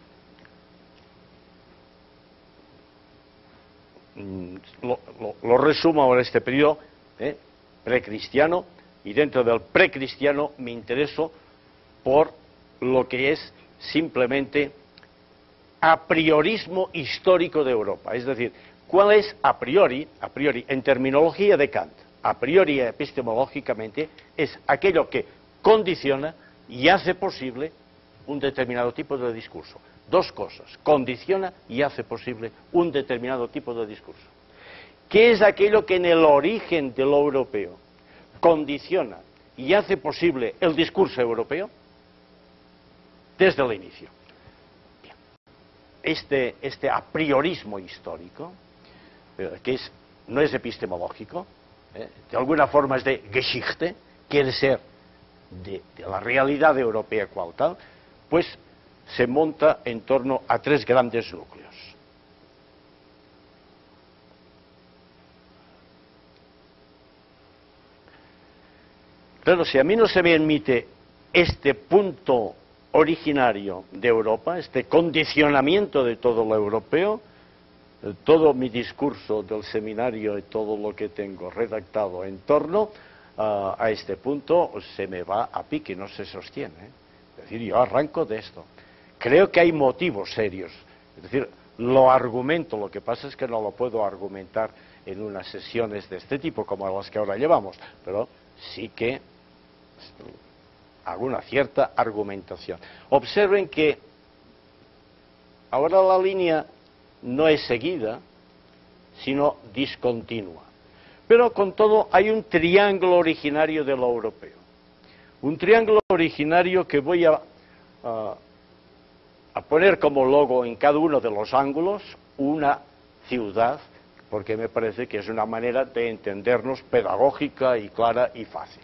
lo resumo ahora, este periodo precristiano, y dentro del precristiano me intereso por lo que es simplemente a priorismo histórico de Europa. Es decir, ¿cuál es a priori, en terminología de Kant? A priori epistemológicamente es aquello que condiciona y hace posible un determinado tipo de discurso. Dos cosas, condiciona y hace posible un determinado tipo de discurso. ¿Qué es aquello que en el origen de lo europeo condiciona y hace posible el discurso europeo? Desde el inicio. Bien. Este a priorismo histórico, que no es epistemológico, de alguna forma es de Geschichte, quiere ser de la realidad europea cual tal, pues se monta en torno a tres grandes núcleos. Claro, si a mí no se me admite este punto originario de Europa, este condicionamiento de todo lo europeo, todo mi discurso del seminario y todo lo que tengo redactado en torno a este punto se me va a pique, no se sostiene. Es decir, yo arranco de esto. Creo que hay motivos serios. Es decir, lo argumento, lo que pasa es que no lo puedo argumentar en unas sesiones de este tipo como las que ahora llevamos, pero sí que hago una cierta argumentación. Observen que ahora la línea no es seguida, sino discontinua. Pero con todo hay un triángulo originario de lo europeo. Un triángulo originario que voy a poner como logo en cada uno de los ángulos una ciudad, porque me parece que es una manera de entendernos pedagógica y clara y fácil.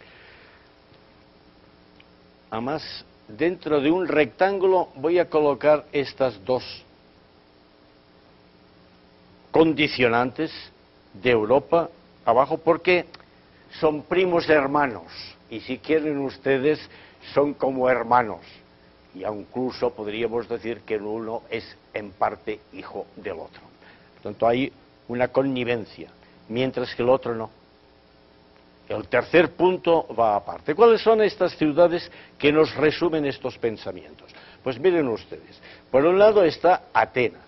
Además, dentro de un rectángulo voy a colocar estas dos condicionantes de Europa abajo, porque son primos hermanos, y si quieren ustedes, son como hermanos, y incluso podríamos decir que uno es en parte hijo del otro. Por tanto, hay una connivencia, mientras que el otro no. El tercer punto va aparte. ¿Cuáles son estas ciudades que nos resumen estos pensamientos? Pues miren ustedes, por un lado está Atenas.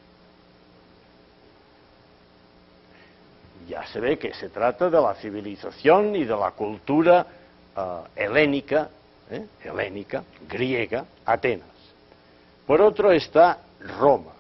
Ya se ve que se trata de la civilización y de la cultura helénica, griega, Atenas. Por otro está Roma,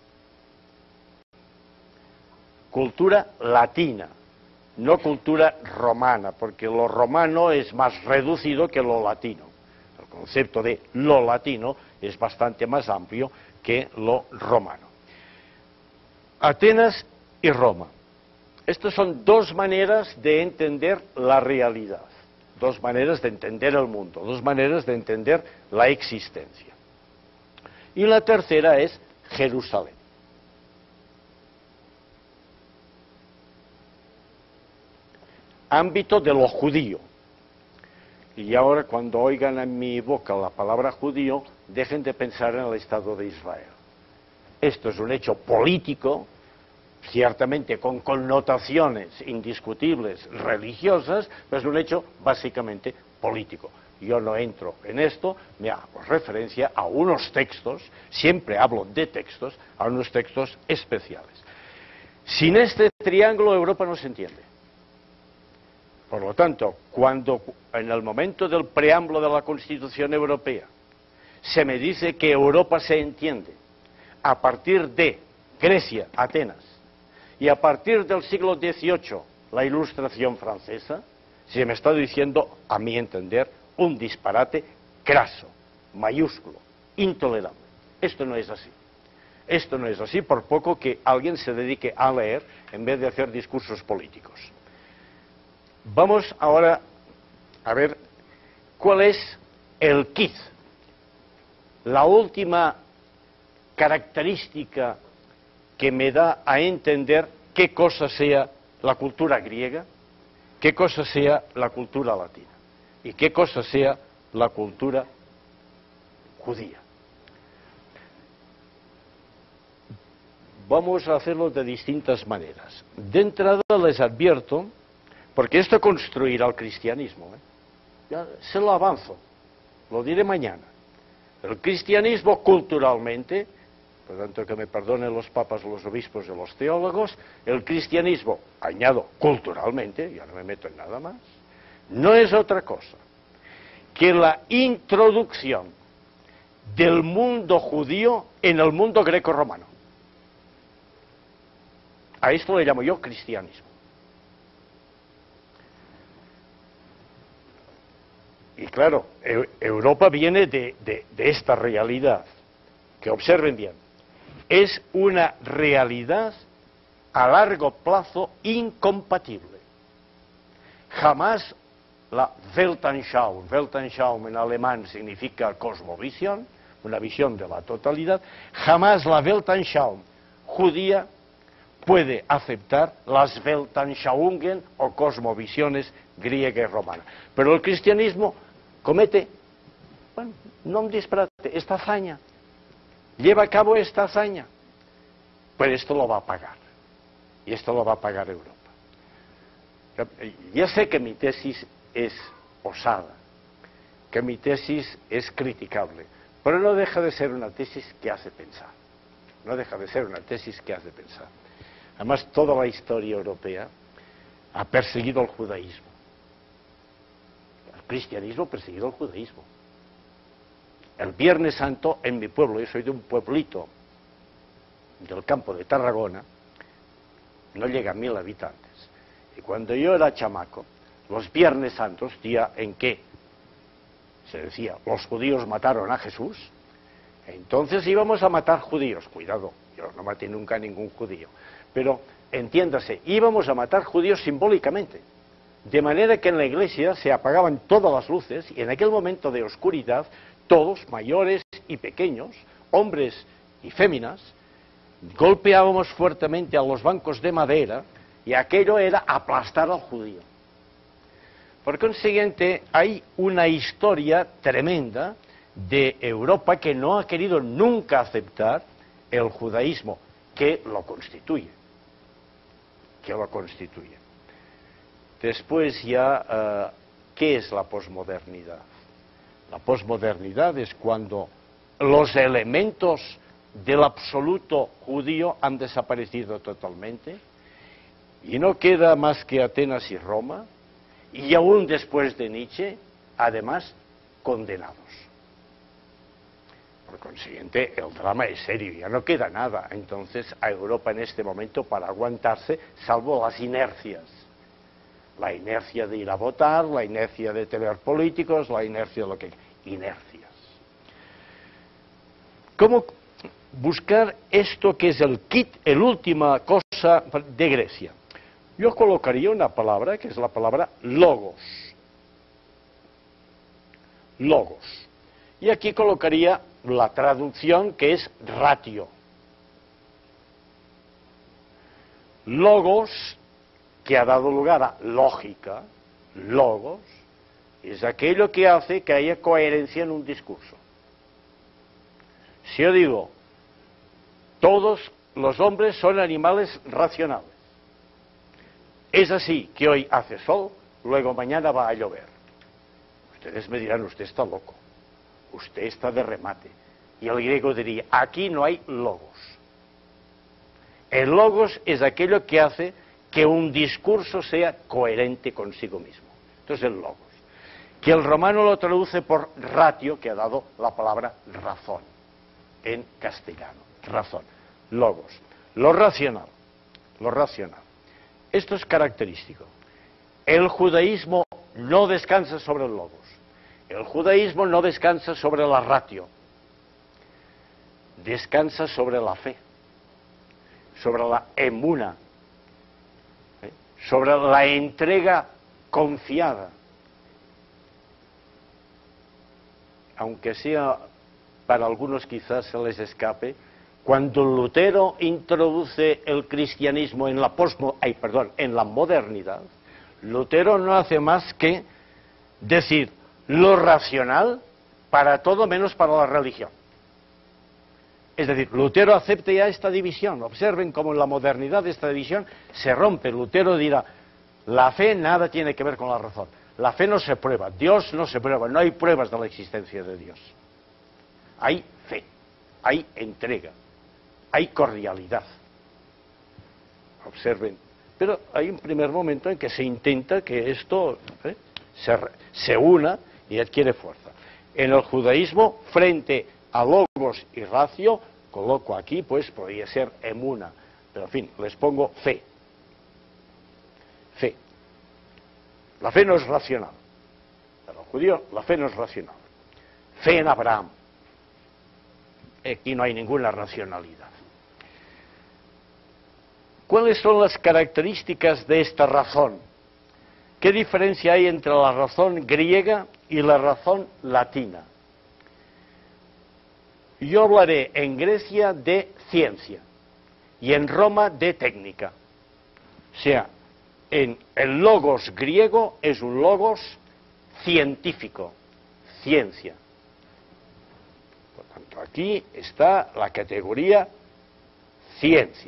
cultura latina, no cultura romana, porque lo romano es más reducido que lo latino. El concepto de lo latino es bastante más amplio que lo romano. Atenas y Roma. Estas son dos maneras de entender la realidad, dos maneras de entender el mundo, dos maneras de entender la existencia. Y la tercera es Jerusalén. Ámbito de lo judío. Y ahora, cuando oigan en mi boca la palabra judío, dejen de pensar en el Estado de Israel. Esto es un hecho político, ciertamente con connotaciones indiscutibles religiosas, pero es un hecho básicamente político. Yo no entro en esto, me hago referencia a unos textos, siempre hablo de textos, a unos textos especiales. Sin este triángulo Europa no se entiende. Por lo tanto, cuando en el momento del preámbulo de la Constitución Europea se me dice que Europa se entiende a partir de Grecia, Atenas, y a partir del siglo XVIII, la Ilustración francesa, se me está diciendo, a mi entender, un disparate craso, mayúsculo, intolerable. Esto no es así. Esto no es así, por poco que alguien se dedique a leer en vez de hacer discursos políticos. Vamos ahora a ver cuál es el kit, la última característica que me da a entender qué cosa sea la cultura griega, qué cosa sea la cultura latina y qué cosa sea la cultura judía. Vamos a hacerlo de distintas maneras. De entrada les advierto, porque esto construirá el cristianismo, ya se lo avanzo, lo diré mañana. El cristianismo culturalmente, por tanto que me perdonen los papas, los obispos y los teólogos, el cristianismo, añado culturalmente, ya no me meto en nada más, no es otra cosa que la introducción del mundo judío en el mundo greco-romano. A esto le llamo yo cristianismo. Y claro, Europa viene de esta realidad, que observen bien, es una realidad a largo plazo incompatible. Jamás la Weltanschauung, Weltanschauung en alemán significa cosmovisión, una visión de la totalidad, jamás la Weltanschauung judía puede aceptar las Weltanschauungen o cosmovisiones griega y romana. Pero el cristianismo comete, bueno, no un disparate, esta hazaña, lleva a cabo esta hazaña. pero esto lo va a pagar. Y esto lo va a pagar Europa. Ya sé que mi tesis es osada, que mi tesis es criticable, pero no deja de ser una tesis que hace pensar. No deja de ser una tesis que hace pensar. Además, toda la historia europea ha perseguido el judaísmo. El cristianismo ha perseguido el judaísmo. El Viernes Santo, en mi pueblo, yo soy de un pueblito del campo de Tarragona, no llega a 1000 habitantes. Y cuando yo era chamaco, los Viernes Santos, día en que se decía, los judíos mataron a Jesús, entonces íbamos a matar judíos. Cuidado, yo no maté nunca a ningún judío. Pero, entiéndase, íbamos a matar judíos simbólicamente. De manera que en la iglesia se apagaban todas las luces y en aquel momento de oscuridad, todos, mayores y pequeños, hombres y féminas, golpeábamos fuertemente a los bancos de madera y aquello era aplastar al judío. Por consiguiente, hay una historia tremenda de Europa que no ha querido nunca aceptar el judaísmo, que lo constituye. Después ya, ¿qué es la posmodernidad? La posmodernidad es cuando los elementos del absoluto judío han desaparecido totalmente y no queda más que Atenas y Roma, y aún después de Nietzsche, además, condenados. Por consiguiente, el drama es serio, ya no queda nada entonces a Europa en este momento para aguantarse, salvo las inercias. La inercia de ir a votar, la inercia de tener políticos, la inercia de lo que... Inercias. ¿Cómo buscar esto que es el kit, la última cosa de Grecia? Yo colocaría una palabra que es la palabra logos. Logos. Y aquí colocaría la traducción que es ratio. Logos, que ha dado lugar a lógica, logos, es aquello que hace que haya coherencia en un discurso. Si yo digo, todos los hombres son animales racionales, es así que hoy hace sol, luego mañana va a llover. Ustedes me dirán, usted está loco, usted está de remate. Y el griego diría, aquí no hay logos. El logos es aquello que hace que un discurso sea coherente consigo mismo. Entonces el logos. Que el romano lo traduce por ratio, que ha dado la palabra razón en castellano. Razón. Logos. Lo racional. Lo racional. Esto es característico. El judaísmo no descansa sobre el logos. El judaísmo no descansa sobre la ratio. Descansa sobre la fe. Sobre la emuna. Sobre la entrega confiada. Aunque sea para algunos quizás se les escape, cuando Lutero introduce el cristianismo en la modernidad, Lutero no hace más que decir lo racional para todo menos para la religión. Es decir, Lutero acepta ya esta división. Observen cómo en la modernidad esta división se rompe. Lutero dirá, la fe nada tiene que ver con la razón. La fe no se prueba, Dios no se prueba, no hay pruebas de la existencia de Dios. Hay fe, hay entrega, hay cordialidad. Observen, pero hay un primer momento en que se intenta que esto se una y adquiere fuerza. En el judaísmo, frente a logos y ratio, coloco aquí, pues podría ser emuna, pero en fin, les pongo fe. Fe. La fe no es racional. Para los judíos, la fe no es racional. Fe en Abraham. Aquí no hay ninguna racionalidad. ¿Cuáles son las características de esta razón? ¿Qué diferencia hay entre la razón griega y la razón latina? Yo hablaré en Grecia de ciencia y en Roma de técnica. O sea, en el logos griego es un logos científico, ciencia. Por tanto, aquí está la categoría ciencia.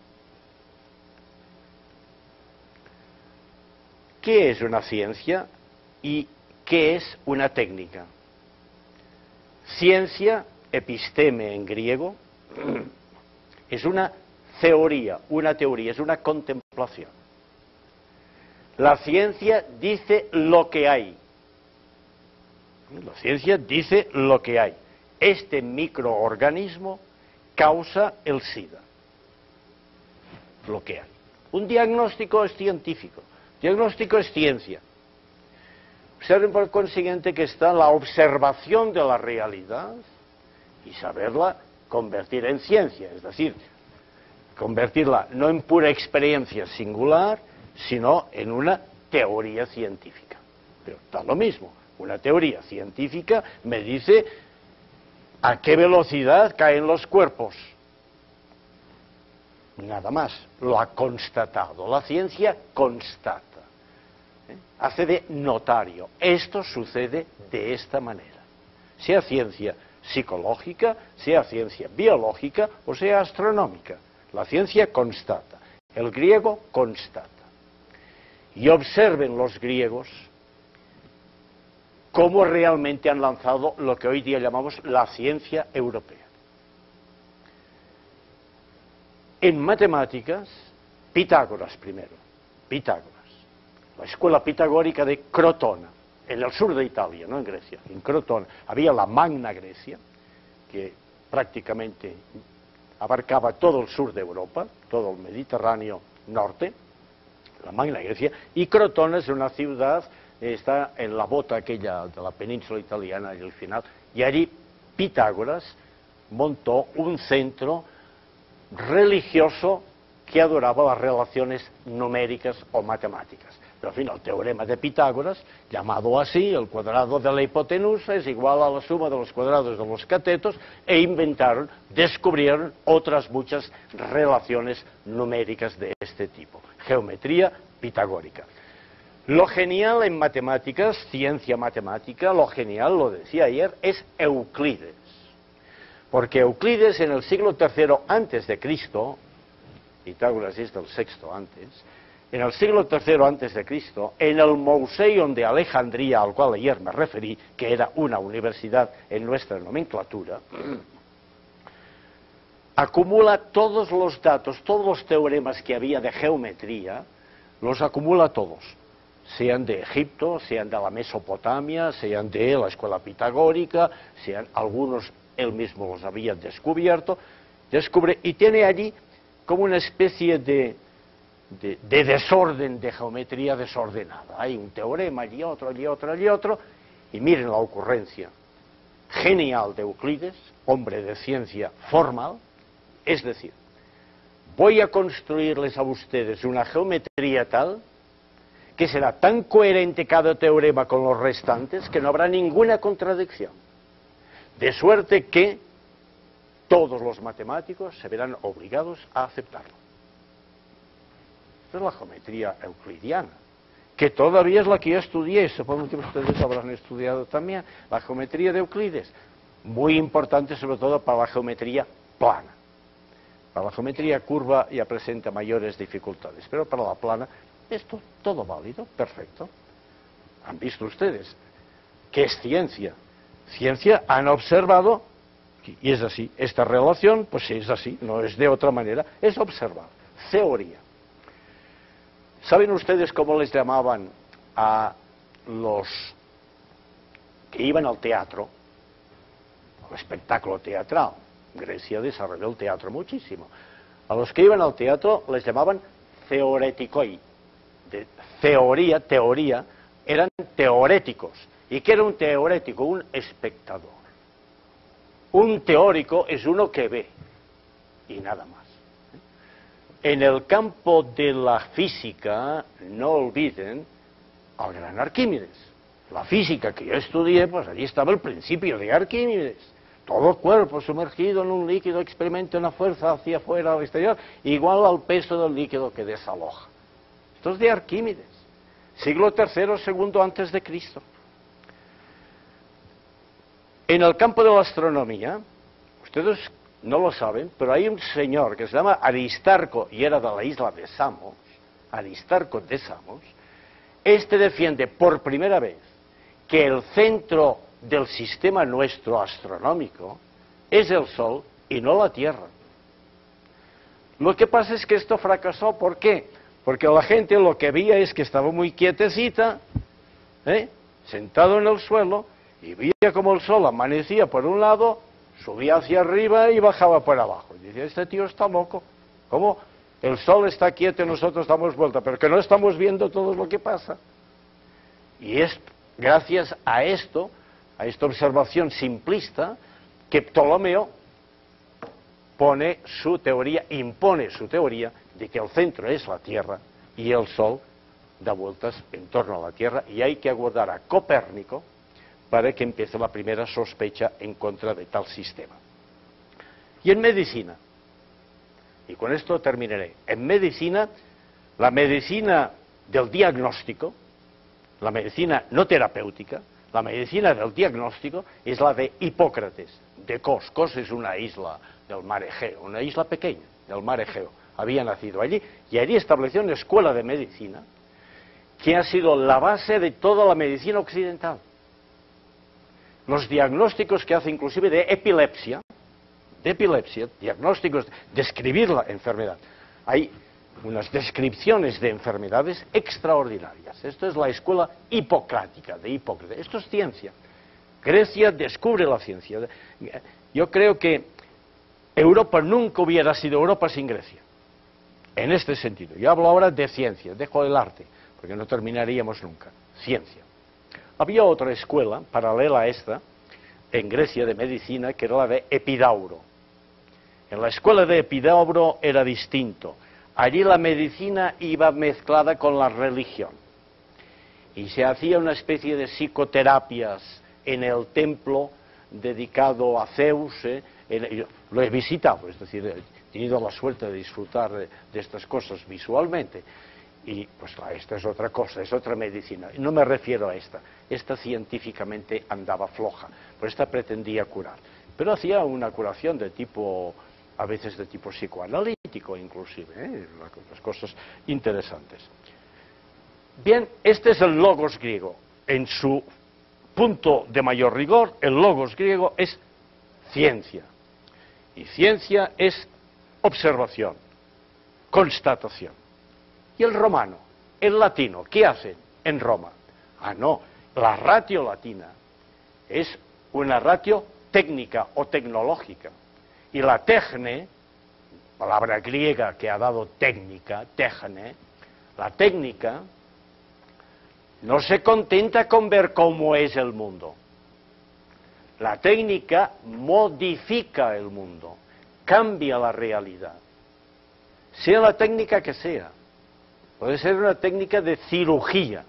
¿Qué es una ciencia y qué es una técnica? Ciencia, episteme en griego, es una teoría, es una contemplación. La ciencia dice lo que hay. La ciencia dice lo que hay. Este microorganismo causa el SIDA. Lo que hay. Un diagnóstico es científico. Diagnóstico es ciencia. Observen por consiguiente que está la observación de la realidad y saberla convertir en ciencia, es decir, convertirla no en pura experiencia singular, sino en una teoría científica. Pero está lo mismo, una teoría científica me dice a qué velocidad caen los cuerpos. Nada más, lo ha constatado, la ciencia constata. Hace de notario. Esto sucede de esta manera. Sea ciencia psicológica, sea ciencia biológica o sea astronómica. La ciencia constata. El griego constata. Y observen los griegos cómo realmente han lanzado lo que hoy día llamamos la ciencia europea. En matemáticas, Pitágoras primero. Pitágoras. La escuela pitagórica de Crotona, en el sur de Italia, no en Grecia, en Crotona. Había la Magna Grecia, que prácticamente abarcaba todo el sur de Europa, todo el Mediterráneo norte, la Magna Grecia, y Crotona es una ciudad, está en la bota aquella de la península italiana y el final, y allí Pitágoras montó un centro religioso que adoraba las relaciones numéricas o matemáticas. Pero, en fin, el teorema de Pitágoras, llamado así, el cuadrado de la hipotenusa es igual a la suma de los cuadrados de los catetos, e descubrieron otras muchas relaciones numéricas de este tipo. Geometría pitagórica. Lo genial en matemáticas, ciencia matemática, lo genial, lo decía ayer, es Euclides. Porque Euclides en el siglo III antes de Cristo, Pitágoras es del sexto antes, en el siglo III antes de Cristo, en el Mouseion de Alejandría, al cual ayer me referí, que era una universidad en nuestra nomenclatura, acumula todos los datos, todos los teoremas que había de geometría, los acumula todos, sean de Egipto, sean de la Mesopotamia, sean de la escuela pitagórica, sean algunos él mismo los había descubierto, descubre y tiene allí como una especie de desorden de geometría desordenada. Hay un teorema, allí otro, allí otro, allí otro, y miren la ocurrencia genial de Euclides, hombre de ciencia formal, es decir, voy a construirles a ustedes una geometría tal que será tan coherente cada teorema con los restantes que no habrá ninguna contradicción. De suerte que todos los matemáticos se verán obligados a aceptarlo. Esta es la geometría euclidiana, que todavía es la que yo estudié, supongo que ustedes habrán estudiado también, la geometría de Euclides, muy importante sobre todo para la geometría plana. Para la geometría curva ya presenta mayores dificultades, pero para la plana esto todo válido, perfecto. Han visto ustedes que es ciencia. Ciencia han observado, y es así, esta relación, pues es así, no es de otra manera, es observar, teoría. ¿Saben ustedes cómo les llamaban a los que iban al teatro, al espectáculo teatral? Grecia desarrolló el teatro muchísimo. A los que iban al teatro les llamaban theoretikoi. De teoría, eran teoréticos. ¿Y qué era un teorético? Un espectador. Un teórico es uno que ve, y nada más. En el campo de la física, no olviden al gran Arquímedes. La física que yo estudié, pues allí estaba el principio de Arquímedes. Todo cuerpo sumergido en un líquido experimenta una fuerza hacia afuera al exterior, igual al peso del líquido que desaloja. Esto es de Arquímedes, siglo III, segundo antes de Cristo. En el campo de la astronomía, ustedes no lo saben, pero hay un señor que se llama Aristarco, y era de la isla de Samos, Aristarco de Samos. Este defiende por primera vez que el centro del sistema nuestro astronómico es el Sol y no la Tierra. Lo que pasa es que esto fracasó. ¿Por qué? Porque la gente lo que veía es que estaba muy quietecita, sentado en el suelo, y veía como el Sol amanecía por un lado, subía hacia arriba y bajaba por abajo. Y decía, este tío está loco. ¿Cómo? El Sol está quieto y nosotros damos vuelta, pero que no estamos viendo todo lo que pasa. Y es gracias a esto, a esta observación simplista, que Ptolomeo impone su teoría de que el centro es la Tierra y el Sol da vueltas en torno a la Tierra, y hay que aguardar a Copérnico para que empiece la primera sospecha en contra de tal sistema. Y en medicina, y con esto terminaré, en medicina, la medicina del diagnóstico, la medicina no terapéutica, la medicina del diagnóstico es la de Hipócrates, de Kos. Kos es una isla del mar Egeo, una isla pequeña del mar Egeo. Había nacido allí y allí estableció una escuela de medicina que ha sido la base de toda la medicina occidental. Los diagnósticos que hace inclusive de epilepsia, diagnósticos, describir la enfermedad. Hay unas descripciones de enfermedades extraordinarias. Esto es la escuela hipocrática de Hipócrates. Esto es ciencia. Grecia descubre la ciencia. Yo creo que Europa nunca hubiera sido Europa sin Grecia. En este sentido. Yo hablo ahora de ciencia, dejo el arte, porque no terminaríamos nunca. Ciencia. Había otra escuela paralela a esta, en Grecia, de medicina, que era la de Epidauro. En la escuela de Epidauro era distinto. Allí la medicina iba mezclada con la religión. Y se hacía una especie de psicoterapias en el templo dedicado a Zeus. Lo he visitado, es decir, he tenido la suerte de disfrutar de estas cosas visualmente. Y pues esta es otra cosa, es otra medicina. Y no me refiero a esta. Esta científicamente andaba floja, pero esta pretendía curar. Pero hacía una curación de tipo, a veces de tipo psicoanalítico inclusive, las cosas interesantes. Bien, este es el logos griego. En su punto de mayor rigor, el logos griego es ciencia. Y ciencia es observación, constatación. Y el romano, el latino, ¿qué hacen en Roma? Ah, no, la ratio latina es una ratio técnica o tecnológica. Y la techne, palabra griega que ha dado técnica, techne, la técnica no se contenta con ver cómo es el mundo. La técnica modifica el mundo, cambia la realidad. Sea la técnica que sea. Puede ser una técnica de cirugía.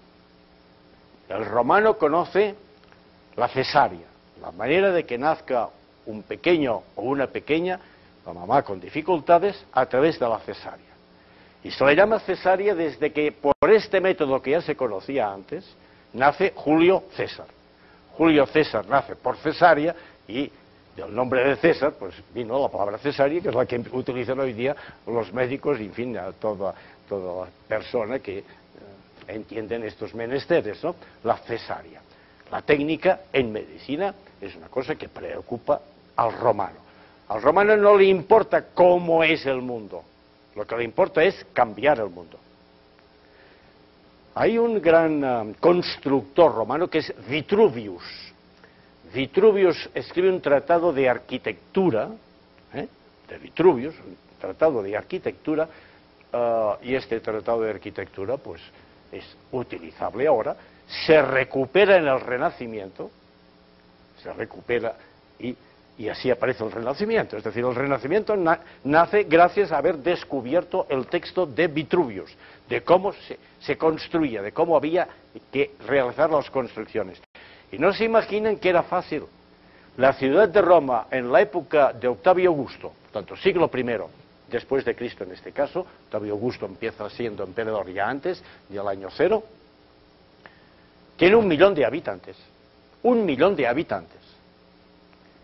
El romano conoce la cesárea, la manera de que nazca un pequeño o una pequeña, la mamá con dificultades, a través de la cesárea. Y se le llama cesárea desde que, por este método que ya se conocía antes, nace Julio César. Julio César nace por cesárea y del nombre de César, pues vino la palabra cesárea, que es la que utilizan hoy día los médicos y, en fin, a toda persona que entienden estos menesteres, ¿no? La cesárea. La técnica en medicina es una cosa que preocupa al romano. Al romano no le importa cómo es el mundo, lo que le importa es cambiar el mundo. Hay un gran constructor romano que es Vitruvius. Vitruvius escribe un tratado de arquitectura, de Vitruvius, un tratado de arquitectura, y este tratado de arquitectura pues es utilizable ahora, se recupera en el Renacimiento, se recupera y así aparece el Renacimiento. Es decir, el Renacimiento nace gracias a haber descubierto el texto de Vitruvius, de cómo se construía, de cómo había que realizar las construcciones. Y no se imaginen que era fácil. La ciudad de Roma, en la época de Octavio Augusto, por tanto, siglo I después de Cristo en este caso, Octavio Augusto empieza siendo emperador ya antes del año 0, tiene 1 millón de habitantes. 1 millón de habitantes.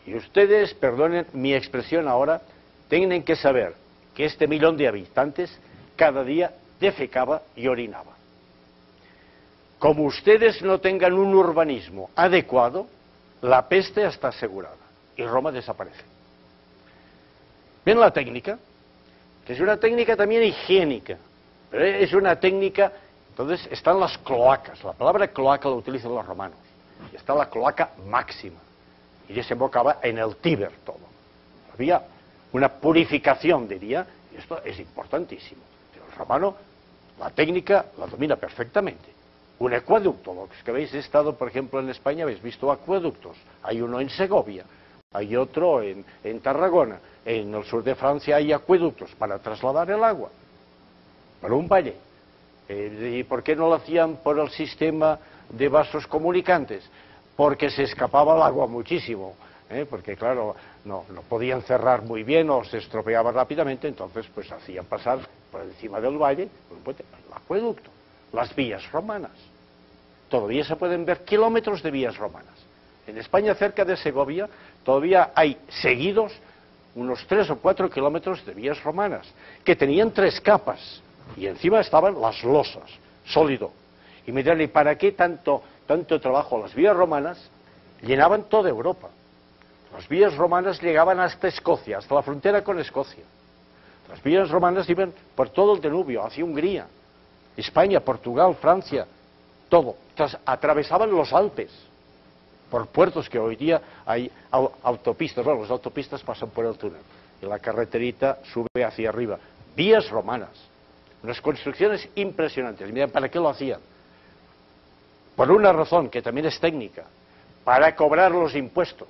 Y ustedes, perdonen mi expresión ahora, tienen que saber que este 1.000.000 de habitantes cada día defecaba y orinaba. Como ustedes no tengan un urbanismo adecuado, la peste está asegurada y Roma desaparece. ¿Ven la técnica? Que es una técnica también higiénica, pero es una técnica. Entonces están las cloacas, la palabra cloaca la utilizan los romanos, y está la cloaca máxima, y desembocaba en el Tíber todo. Había una purificación, diría, y esto es importantísimo. El romano la técnica la domina perfectamente. Un acueducto, los que habéis estado, por ejemplo, en España, habéis visto acueductos. Hay uno en Segovia, hay otro en Tarragona. En el sur de Francia hay acueductos para trasladar el agua, para un valle. ¿Y por qué no lo hacían por el sistema de vasos comunicantes? Porque se escapaba el agua muchísimo, porque claro, no podían cerrar muy bien o se estropeaba rápidamente, entonces pues hacían pasar por encima del valle el acueducto. Las vías romanas. Todavía se pueden ver kilómetros de vías romanas. En España, cerca de Segovia, todavía hay seguidos unos 3 o 4 kilómetros de vías romanas, que tenían 3 capas, y encima estaban las losas, sólido. Y me dirán, ¿y para qué tanto trabajo? Las vías romanas llenaban toda Europa. Las vías romanas llegaban hasta Escocia, hasta la frontera con Escocia. Las vías romanas iban por todo el Danubio, hacia Hungría, España, Portugal, Francia, todo. Atravesaban los Alpes, por puertos que hoy día hay autopistas. Bueno, las autopistas pasan por el túnel, y la carreterita sube hacia arriba. Vías romanas, unas construcciones impresionantes. Miren, ¿para qué lo hacían? Por una razón, que también es técnica, para cobrar los impuestos.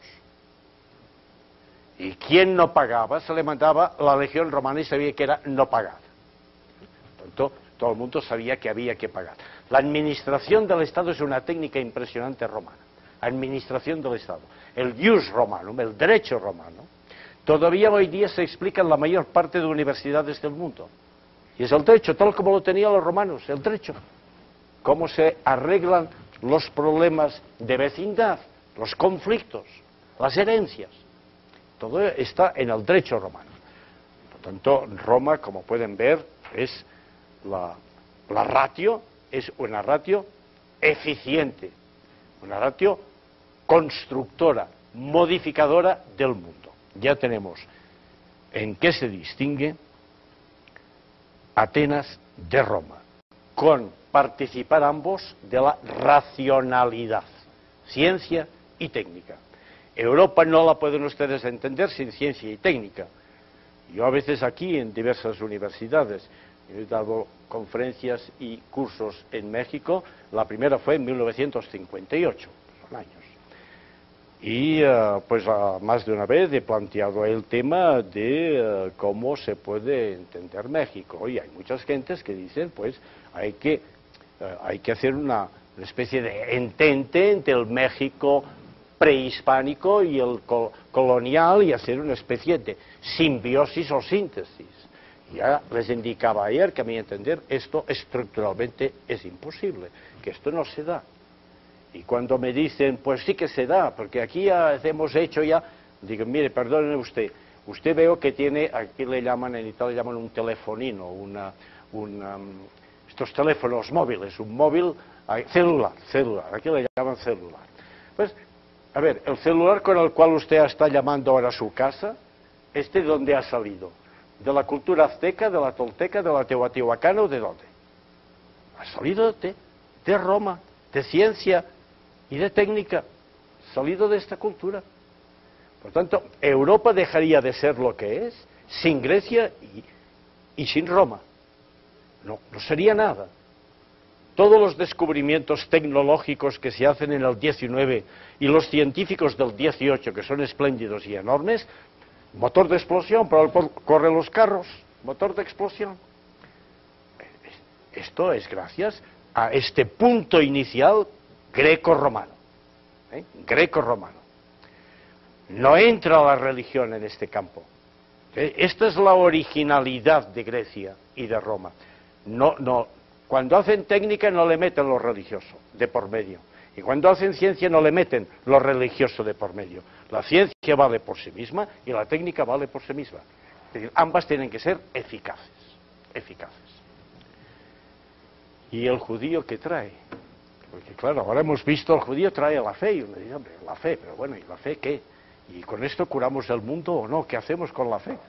Y quien no pagaba, se le mandaba la legión romana y sabía que era no pagar. Por tanto, todo el mundo sabía que había que pagar. La administración del Estado es una técnica impresionante romana. Administración del Estado. El ius romanum, el derecho romano, todavía hoy día se explica en la mayor parte de universidades del mundo. Y es el derecho, tal como lo tenían los romanos, el derecho. Cómo se arreglan los problemas de vecindad, los conflictos, las herencias. Todo está en el derecho romano. Por tanto, Roma, como pueden ver, es la ratio, es una ratio eficiente, una ratio constructora, modificadora del mundo. Ya tenemos en qué se distingue Atenas de Roma, con participar ambos de la racionalidad, ciencia y técnica. Europa no la pueden ustedes entender sin ciencia y técnica. Yo a veces aquí en diversas universidades he dado conferencias y cursos en México. La primera fue en 1958, son años. Y pues más de una vez he planteado el tema de cómo se puede entender México. Y hay muchas gentes que dicen, pues hay que hacer una especie de entente entre el México prehispánico y el colonial, y hacer una especie de simbiosis o síntesis. Ya les indicaba ayer que a mi entender esto estructuralmente es imposible, que esto no se da. Y cuando me dicen, pues sí que se da, porque aquí ya hemos hecho ya, digo, mire, perdóneme usted veo que tiene, aquí le llaman, en Italia llaman un telefonino, estos teléfonos móviles, un móvil celular, aquí le llaman celular. Pues, a ver, el celular con el cual usted está llamando ahora a su casa, ¿de dónde ha salido? ¿De la cultura azteca, de la tolteca, de la teotihuacana o de dónde? Ha salido de Roma, de ciencia y de técnica, salido de esta cultura. Por tanto, Europa dejaría de ser lo que es sin Grecia y sin Roma. No sería nada. Todos los descubrimientos tecnológicos que se hacen en el 19 y los científicos del 18, que son espléndidos y enormes, motor de explosión, por el cual corren los carros, motor de explosión. Esto es gracias a este punto inicial greco-romano. Greco-romano. No entra la religión en este campo. Esta es la originalidad de Grecia y de Roma. Cuando hacen técnica no le meten lo religioso de por medio. Y cuando hacen ciencia no le meten lo religioso de por medio. La ciencia vale por sí misma y la técnica vale por sí misma. Es decir, ambas tienen que ser eficaces. Eficaces. ¿Y el judío qué trae? Porque claro, ahora hemos visto el judío trae la fe. Y uno dice, hombre, la fe, pero bueno, ¿y la fe qué? ¿Y con esto curamos el mundo o no? ¿Qué hacemos con la fe?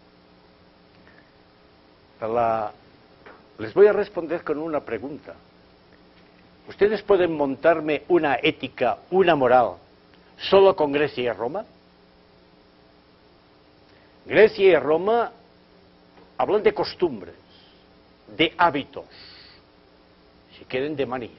Les voy a responder con una pregunta. ¿Ustedes pueden montarme una ética, una moral, solo con Grecia y Roma? Grecia y Roma hablan de costumbres, de hábitos, si quieren de manías,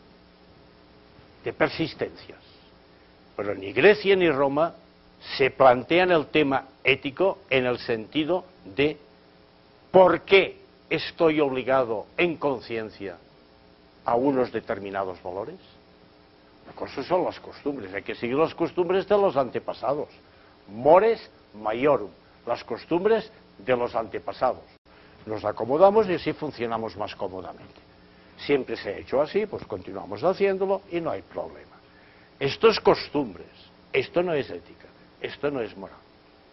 de persistencias. Pero ni Grecia ni Roma se plantean el tema ético en el sentido de ¿por qué estoy obligado en conciencia a unos determinados valores? La cosa son las costumbres, hay que seguir las costumbres de los antepasados. Mores maiorum, las costumbres de los antepasados. Nos acomodamos y así funcionamos más cómodamente. Siempre se ha hecho así, pues continuamos haciéndolo y no hay problema. Esto es costumbres, esto no es ética, esto no es moral.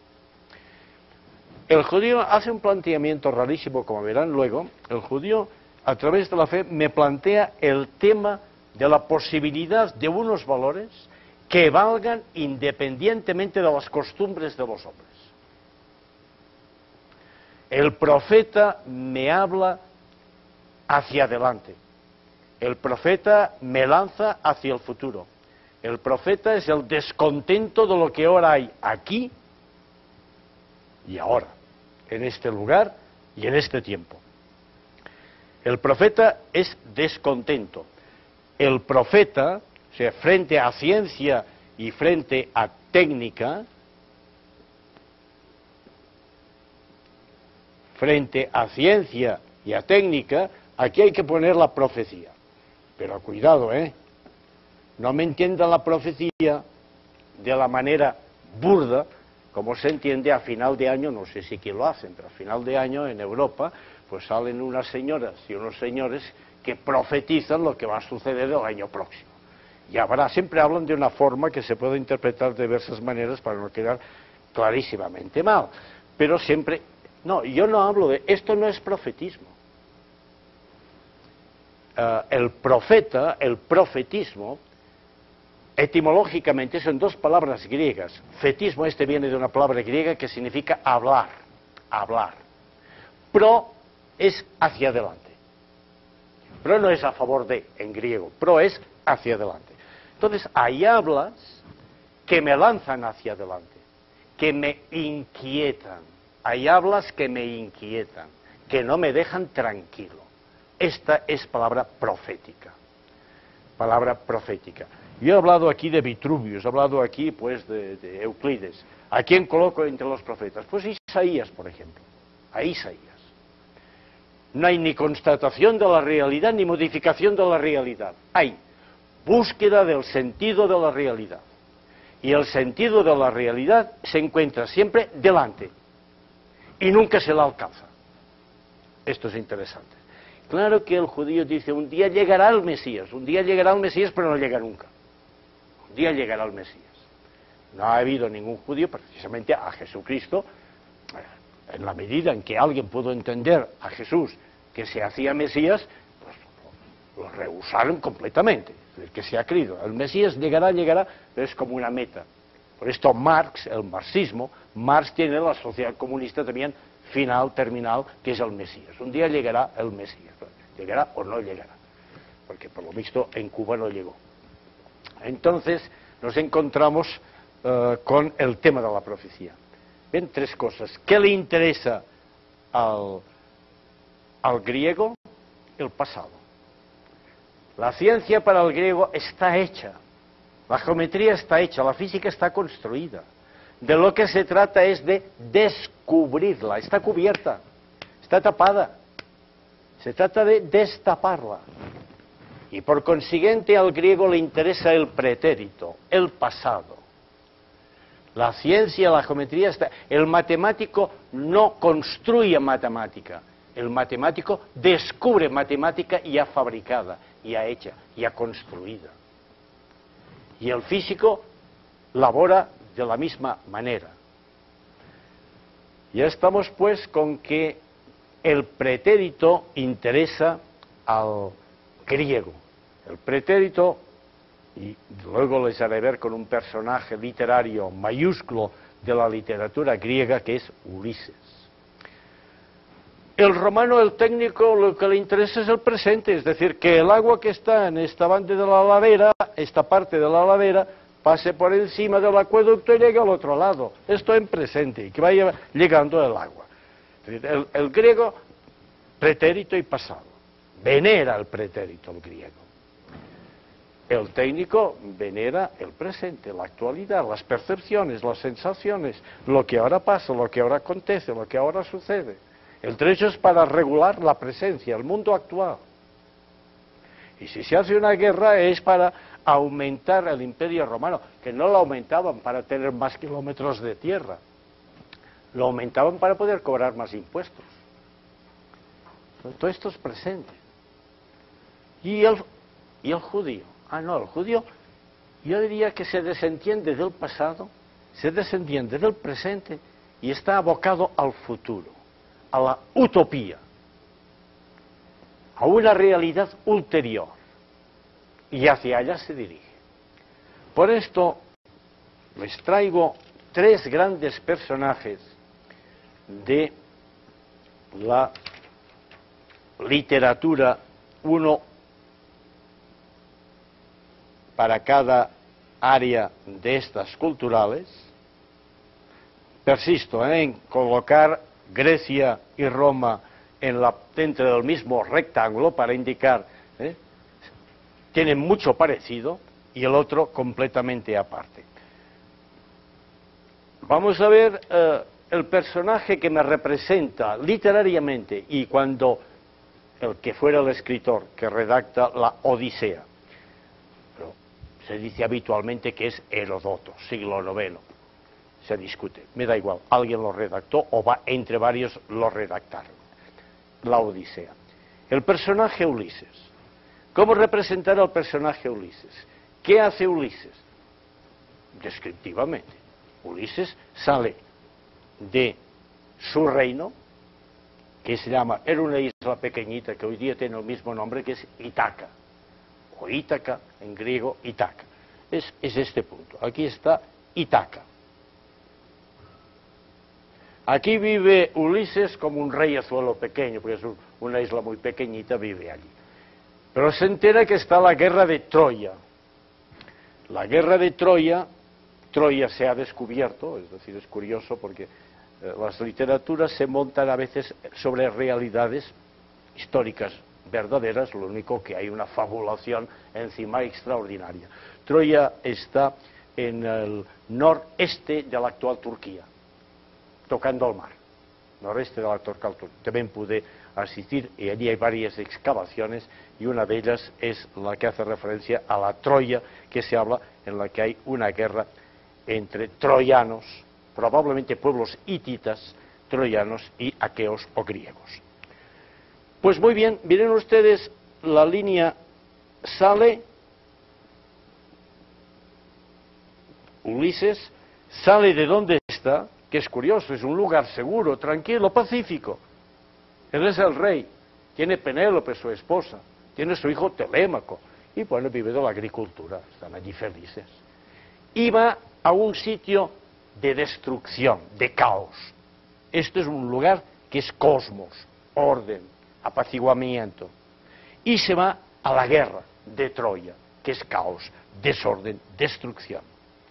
El judío hace un planteamiento rarísimo, como verán luego. El judío, a través de la fe, me plantea el tema de la posibilidad de unos valores que valgan independientemente de las costumbres de los hombres. El profeta me habla hacia adelante. El profeta me lanza hacia el futuro. El profeta es el descontento de lo que ahora hay aquí y ahora, en este lugar y en este tiempo. El profeta es descontento. El profeta, o sea, frente a ciencia y frente a técnica, aquí hay que poner la profecía. Pero cuidado, no me entiendan la profecía de la manera burda, como se entiende a final de año, no sé si aquí lo hacen, pero a final de año en Europa, pues salen unas señoras y unos señores que profetizan lo que va a suceder el año próximo. Y habrá, siempre hablan de una forma que se puede interpretar de diversas maneras para no quedar clarísimamente mal. Pero siempre, no, yo no hablo de, esto no es profetismo. El profeta, el profetismo, etimológicamente son dos palabras griegas. Fetismo, viene de una palabra griega que significa hablar, hablar. Pro es hacia adelante. Pro no es a favor de, en griego, pro es hacia adelante. Entonces, hay hablas que me lanzan hacia adelante, que me inquietan. Hay hablas que me inquietan, que no me dejan tranquilo. Esta es palabra profética. Palabra profética. Yo he hablado aquí de Vitruvius, he hablado aquí pues de Euclides. ¿A quién coloco entre los profetas? Pues Isaías, por ejemplo. A Isaías. No hay ni constatación de la realidad ni modificación de la realidad. Hay búsqueda del sentido de la realidad. Y el sentido de la realidad se encuentra siempre delante. Y nunca se la alcanza. Esto es interesante. Claro que el judío dice, un día llegará el Mesías, pero no llega nunca. Un día llegará el Mesías. No ha habido ningún judío, precisamente a Jesucristo, en la medida en que alguien pudo entender a Jesús que se hacía Mesías, pues lo rehusaron completamente. El que se ha creído, el Mesías llegará, pero es como una meta. Por esto Marx, el marxismo, Marx tiene la sociedad comunista también final, terminal, que es el Mesías. Un día llegará el Mesías. Llegará o no llegará. Porque por lo visto en Cuba no llegó. Entonces nos encontramos con el tema de la profecía. Ven, tres cosas. ¿Qué le interesa al griego? El pasado. La ciencia para el griego está hecha. La geometría está hecha, la física está construida. De lo que se trata es de descubrirla. Está cubierta, está tapada. Se trata de destaparla. Y por consiguiente al griego le interesa el pretérito, el pasado. La ciencia, la geometría, el matemático no construye matemática. El matemático descubre matemática ya fabricada, ya hecha, ya construida. Y el físico labora de la misma manera. Ya estamos pues con que el pretérito interesa al griego. El pretérito, y luego les haré ver con un personaje literario mayúsculo de la literatura griega, que es Ulises. El romano, el técnico, lo que le interesa es el presente, es decir, que el agua que está en esta banda de la ladera, esta parte de la ladera, pase por encima del acueducto y llegue al otro lado. Esto en presente, y que vaya llegando el agua. Es decir, el griego, pretérito y pasado. Venera el pretérito, el griego. El técnico venera el presente, la actualidad, las percepciones, las sensaciones, lo que ahora pasa, lo que ahora acontece, lo que ahora sucede. El derecho es para regular la presencia, el mundo actual. Y si se hace una guerra es para aumentar el imperio romano, que no lo aumentaban para tener más kilómetros de tierra, lo aumentaban para poder cobrar más impuestos. Todo esto es presente. Y el judío, el judío, yo diría que se desentiende del pasado, se desentiende del presente y está abocado al futuro, a la utopía, a una realidad ulterior, y hacia allá se dirige. Por esto les traigo tres grandes personajes de la literatura, uno para cada área de estas culturales. Persisto en colocar Grecia y Roma dentro del mismo rectángulo para indicar, tienen mucho parecido, y el otro completamente aparte. Vamos a ver el personaje que me representa literariamente, y cuando el que fuera el escritor que redacta la Odisea, pero se dice habitualmente que es Heródoto, siglo IX. Se discute, me da igual, alguien lo redactó o entre varios lo redactaron. La Odisea. El personaje Ulises. ¿Cómo representar al personaje Ulises? ¿Qué hace Ulises? Descriptivamente. Ulises sale de su reino, que se llama, era una isla pequeñita que hoy día tiene el mismo nombre, que es Ítaca, o Ítaca, en griego, Ítaca. Es este punto. Aquí está Ítaca. Aquí vive Ulises como un reyezuelo pequeño, porque es una isla muy pequeñita, vive allí. Pero se entera que está la guerra de Troya. La guerra de Troya, Troya se ha descubierto, es decir, es curioso porque las literaturas se montan a veces sobre realidades históricas verdaderas, lo único que hay una fabulación encima extraordinaria. Troya está en el noreste de la actual Turquía, tocando al mar, noreste de la actual Turquía. También pude asistir y allí hay varias excavaciones y una de ellas es la que hace referencia a la Troya que se habla, en la que hay una guerra entre troyanos, probablemente pueblos hititas, troyanos y aqueos o griegos. Pues muy bien, miren ustedes, la línea sale, Ulises sale de donde está, que es curioso, es un lugar seguro, tranquilo, pacífico. Él es el rey, tiene Penélope, su esposa, tiene su hijo Telémaco, y bueno, vive de la agricultura, están allí felices. Y va a un sitio de destrucción, de caos. Esto es un lugar que es cosmos, orden, apaciguamiento. Y se va a la guerra de Troya, que es caos, desorden, destrucción.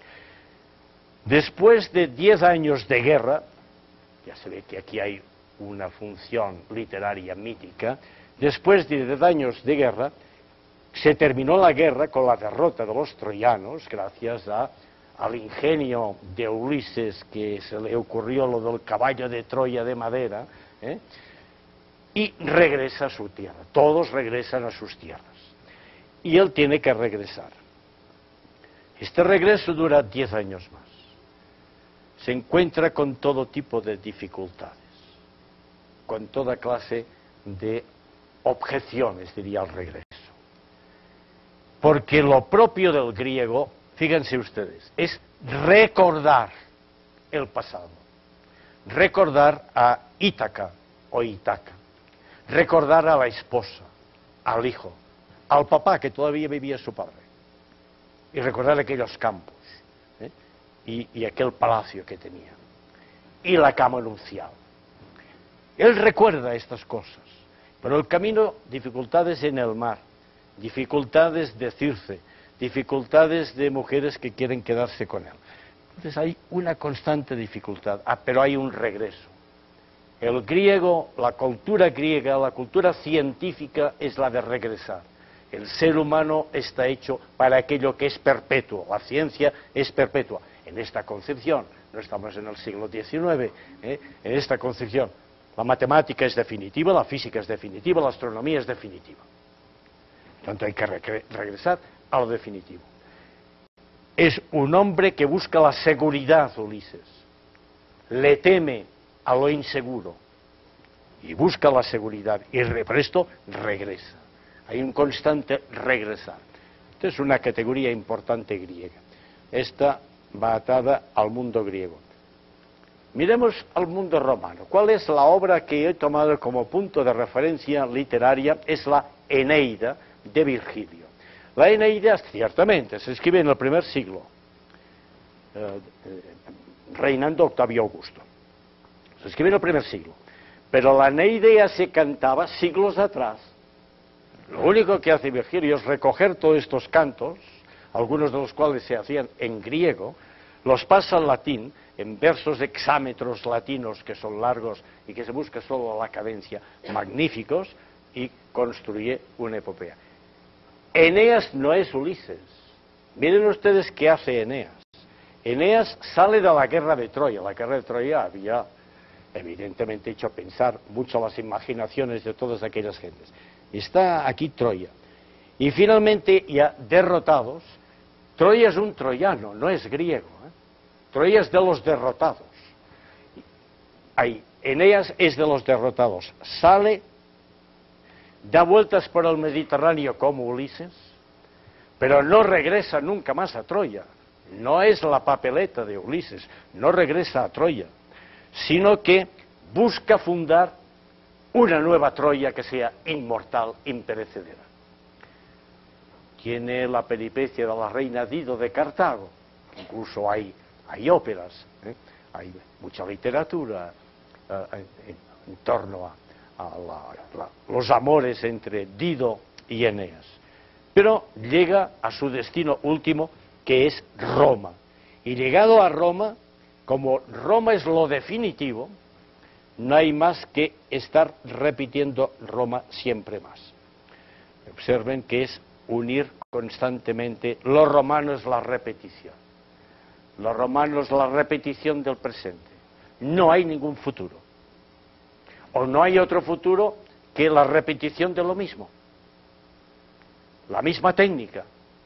Después de 10 años de guerra, ya se ve que aquí hay una función literaria mítica, después de 10 años de guerra, se terminó la guerra con la derrota de los troyanos, gracias al ingenio de Ulises, que se le ocurrió lo del caballo de Troya de madera, y regresa a su tierra. Todos regresan a sus tierras. Y él tiene que regresar. Este regreso dura 10 años más. Se encuentra con todo tipo de dificultades, con toda clase de objeciones, diría, al regreso. Porque lo propio del griego fíjense ustedes, es recordar el pasado, recordar a Ítaca o Itaca, recordar a la esposa, al hijo, al papá que todavía vivía su padre, y recordar aquellos campos, y aquel palacio que tenía, y la cama nupcial. Él recuerda estas cosas, pero el camino, dificultades en el mar, dificultades de Circe, dificultades de mujeres que quieren quedarse con él. Entonces hay una constante dificultad, pero hay un regreso. El griego, la cultura griega, la cultura científica es la de regresar. El ser humano está hecho para aquello que es perpetuo, la ciencia es perpetua. En esta concepción, no estamos en el siglo XIX, en esta concepción, la matemática es definitiva, la física es definitiva, la astronomía es definitiva. Por tanto, hay que regresar a lo definitivo. Es un hombre que busca la seguridad, Ulises. Le teme a lo inseguro y busca la seguridad y por esto regresa. Hay un constante regresar. Esta es una categoría importante griega. Esta va atada al mundo griego. Miremos al mundo romano. ¿Cuál es la obra que he tomado como punto de referencia literaria? Es la Eneida de Virgilio. La Eneida, ciertamente, se escribe en el primer siglo, reinando Octavio Augusto. Se escribe en el primer siglo. Pero la Eneida se cantaba siglos atrás. Lo único que hace Virgilio es recoger todos estos cantos, algunos de los cuales se hacían en griego, los pasa al latín, en versos hexámetros latinos que son largos y que se busca solo la cadencia, magníficos, y construye una epopeya. Eneas no es Ulises. Miren ustedes qué hace Eneas. Eneas sale de la guerra de Troya. La guerra de Troya había evidentemente hecho pensar mucho las imaginaciones de todas aquellas gentes. Está aquí Troya. Y finalmente, ya derrotados, Troya es un troyano, no es griego. Troya es de los derrotados. Ahí, Eneas es de los derrotados. Sale, da vueltas por el Mediterráneo como Ulises, pero no regresa nunca más a Troya. No es la papeleta de Ulises, no regresa a Troya, sino que busca fundar una nueva Troya que sea inmortal, imperecedera. Tiene la peripecia de la reina Dido de Cartago, incluso hay óperas, hay mucha literatura en torno a los amores entre Dido y Eneas. Pero llega a su destino último, que es Roma. Y llegado a Roma, como Roma es lo definitivo, no hay más que estar repitiendo Roma siempre más. Observen que es unir constantemente, lo romano es la repetición. Lo romano es la repetición del presente. No hay ningún futuro. O no hay otro futuro que la repetición de lo mismo. La misma técnica.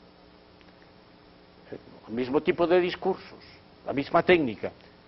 El mismo tipo de discursos. La misma técnica.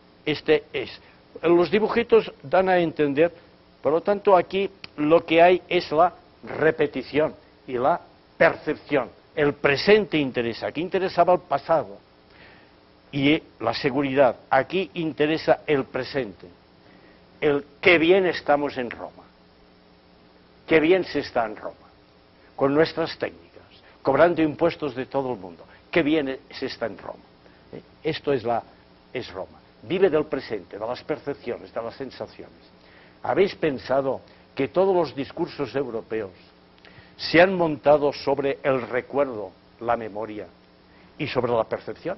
Los dibujitos dan a entender, por lo tanto aquí lo que hay es la repetición y la percepción. El presente interesa. Aquí interesaba el pasado. Y la seguridad. Aquí interesa el presente. El qué bien estamos en Roma. Qué bien se está en Roma. Con nuestras técnicas. Cobrando impuestos de todo el mundo. Qué bien se está en Roma. Esto es Roma. Vive del presente, de las percepciones, de las sensaciones. ¿Habéis pensado que todos los discursos europeos se han montado sobre el recuerdo, la memoria y sobre la percepción?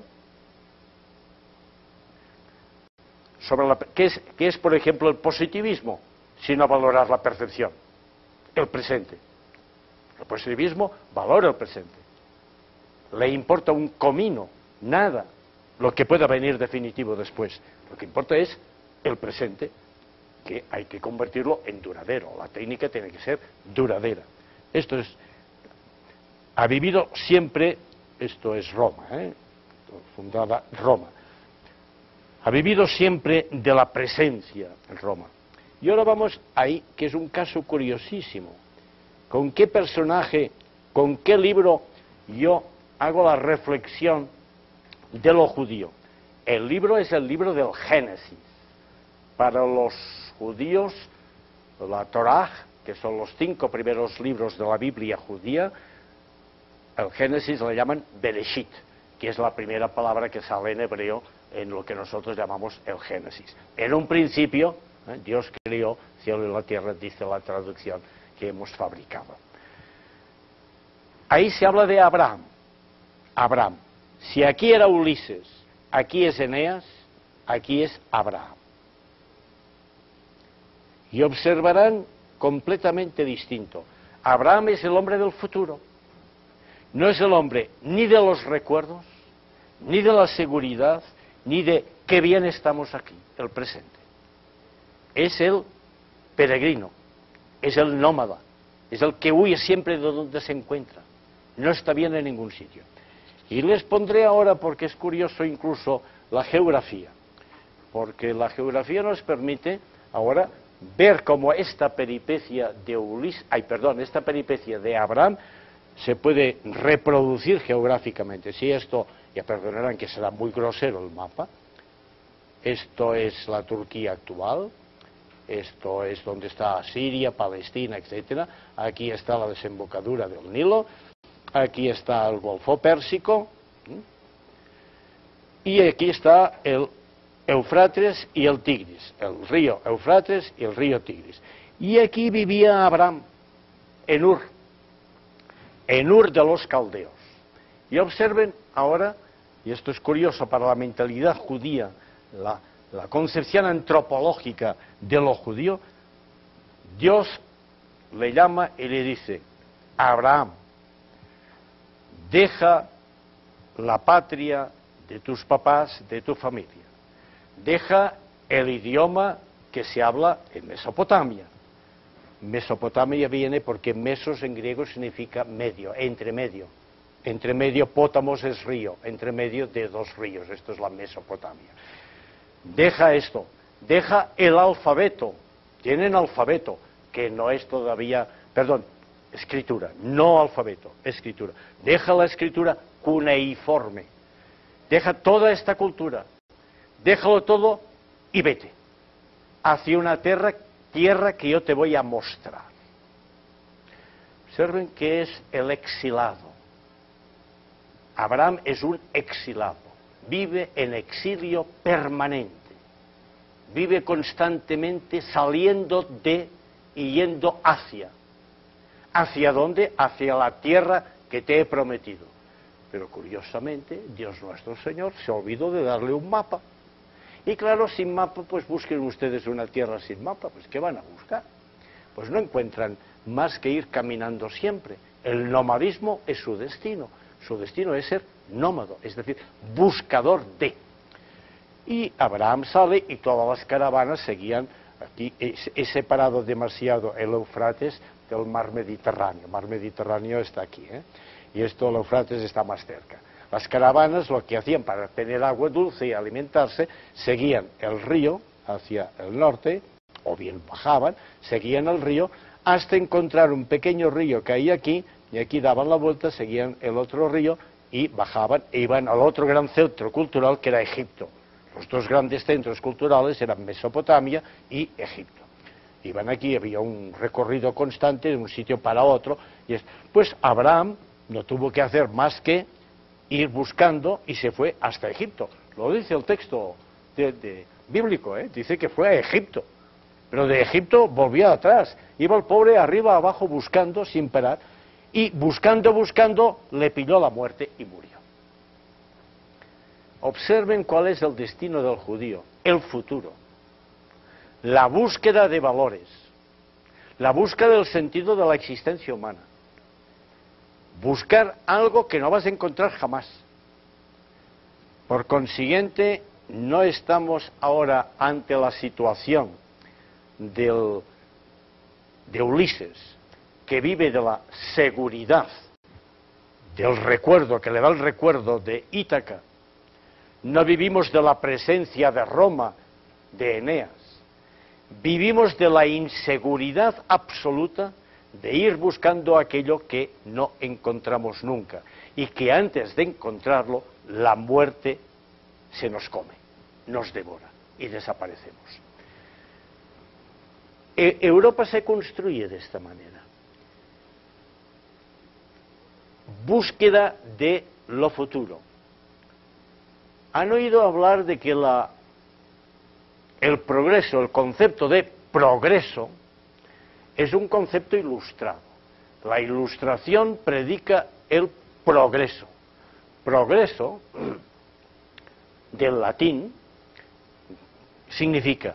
¿Qué es, por ejemplo, el positivismo? Sino valorar la percepción, el presente. El positivismo valora el presente. Le importa un comino, nada, lo que pueda venir definitivo después. Lo que importa es el presente, que hay que convertirlo en duradero. La técnica tiene que ser duradera. Esto ha vivido siempre, esto es Roma, fundada Roma. Ha vivido siempre de la presencia en Roma. Y ahora vamos ahí, que es un caso curiosísimo. ¿Con qué personaje, con qué libro yo hago la reflexión de lo judío. El libro es el libro del Génesis. Para los judíos, la Torá, que son los 5 primeros libros de la Biblia judía, el Génesis le llaman Bereshit, que es la primera palabra que sale en hebreo en lo que nosotros llamamos el Génesis. En un principio, Dios creó cielo y la tierra, dice la traducción que hemos fabricado. Ahí se habla de Abraham. Abraham. Si aquí era Ulises, aquí es Eneas, aquí es Abraham. Y observarán completamente distinto. Abraham es el hombre del futuro. No es el hombre ni de los recuerdos, ni de la seguridad, ni de qué bien estamos aquí, el presente. Es el peregrino, es el nómada, es el que huye siempre de donde se encuentra. No está bien en ningún sitio. Y les pondré ahora, porque es curioso incluso, la geografía. Porque la geografía nos permite ahora ver cómo esta peripecia de esta peripecia de Abraham se puede reproducir geográficamente. Si esto, ya perdonarán que será muy grosero el mapa, esto es la Turquía actual, esto es donde está Siria, Palestina, etcétera. Aquí está la desembocadura del Nilo, aquí está el Golfo Pérsico, y aquí está el Éufrates y el Tigris, el río Éufrates y el río Tigris. Y aquí vivía Abraham, en Ur de los caldeos. Y observen ahora, y esto es curioso para la mentalidad judía, la concepción antropológica de lo judío, Dios le llama y le dice: Abraham, deja la patria de tus papás, de tu familia, deja el idioma que se habla en Mesopotamia. Mesopotamia viene porque mesos en griego significa medio, entre medio. Entre medio, pótamos es río, entre medio de 2 ríos, esto es la Mesopotamia. Deja esto, deja el alfabeto, tienen alfabeto, que no es todavía, perdón, escritura, no alfabeto, escritura. Deja la escritura cuneiforme, deja toda esta cultura, déjalo todo y vete hacia una tierra que yo te voy a mostrar. Observen que es el exilado. Abraham es un exilado, vive en exilio permanente, vive constantemente saliendo de y yendo hacia. ¿Hacia dónde? Hacia la tierra que te he prometido. Pero curiosamente, Dios nuestro Señor se olvidó de darle un mapa. Y claro, sin mapa, pues busquen ustedes una tierra sin mapa, pues ¿qué van a buscar? Pues no encuentran más que ir caminando siempre. El nomadismo es su destino es ser nómado, es decir, buscador de. Y Abraham sale y todas las caravanas seguían aquí. He separado demasiado el Éufrates del mar Mediterráneo. El mar Mediterráneo está aquí, y esto, el Éufrates, está más cerca. Las caravanas lo que hacían para tener agua dulce y alimentarse, seguían el río hacia el norte, o bien bajaban, seguían el río, hasta encontrar un pequeño río que hay aquí, y aquí daban la vuelta, seguían el otro río, y bajaban, e iban al otro gran centro cultural que era Egipto. Los 2 grandes centros culturales eran Mesopotamia y Egipto. Iban aquí, había un recorrido constante de un sitio para otro, pues Abraham no tuvo que hacer más que ir buscando y se fue hasta Egipto. Lo dice el texto bíblico, dice que fue a Egipto. Pero de Egipto volvía atrás. Iba el pobre arriba, abajo, buscando sin parar. Y buscando, le pilló la muerte y murió. Observen cuál es el destino del judío, el futuro. La búsqueda de valores. La búsqueda del sentido de la existencia humana. Buscar algo que no vas a encontrar jamás. Por consiguiente, no estamos ahora ante la situación de Ulises, que vive de la seguridad, del recuerdo, que le da el recuerdo de Ítaca. No vivimos de la presencia de Roma, de Eneas. Vivimos de la inseguridad absoluta de ir buscando aquello que no encontramos nunca y que antes de encontrarlo la muerte se nos come, nos devora y desaparecemos. Europa se construye de esta manera. Búsqueda de lo futuro. ¿Han oído hablar de que el progreso, el concepto de progreso, es un concepto ilustrado? La ilustración predica el progreso. Progreso, del latín, significa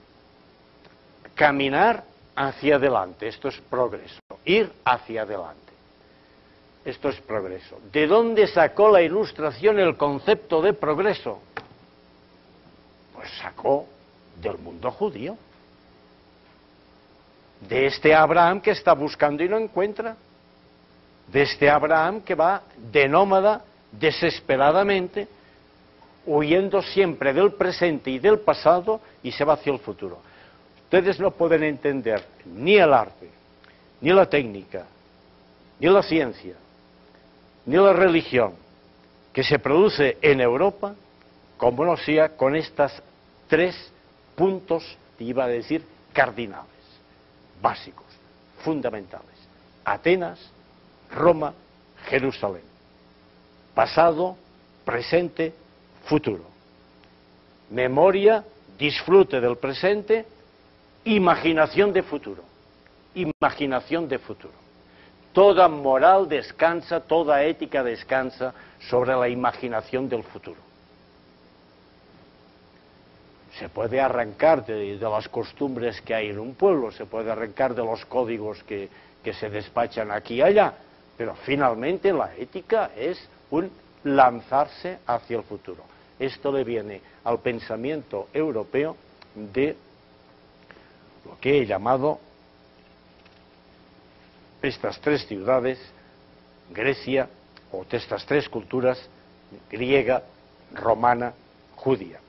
caminar hacia adelante. Esto es progreso. Ir hacia adelante. Esto es progreso. ¿De dónde sacó la ilustración el concepto de progreso? Pues sacó del mundo judío. De este Abraham que está buscando y no encuentra. De este Abraham que va de nómada desesperadamente, huyendo siempre del presente y del pasado y se va hacia el futuro. Ustedes no pueden entender ni el arte, ni la técnica, ni la ciencia, ni la religión que se produce en Europa, como no sea con estas tres puntos, iba a decir, cardinales, básicos, fundamentales. Atenas, Roma, Jerusalén. Pasado, presente, futuro. Memoria, disfrute del presente, imaginación de futuro. Imaginación de futuro. Toda moral descansa, toda ética descansa sobre la imaginación del futuro. Se puede arrancar de las costumbres que hay en un pueblo, se puede arrancar de los códigos que se despachan aquí y allá, pero finalmente la ética es un lanzarse hacia el futuro. Esto le viene al pensamiento europeo de lo que he llamado estas tres ciudades, Grecia, o de estas tres culturas, griega, romana, judía.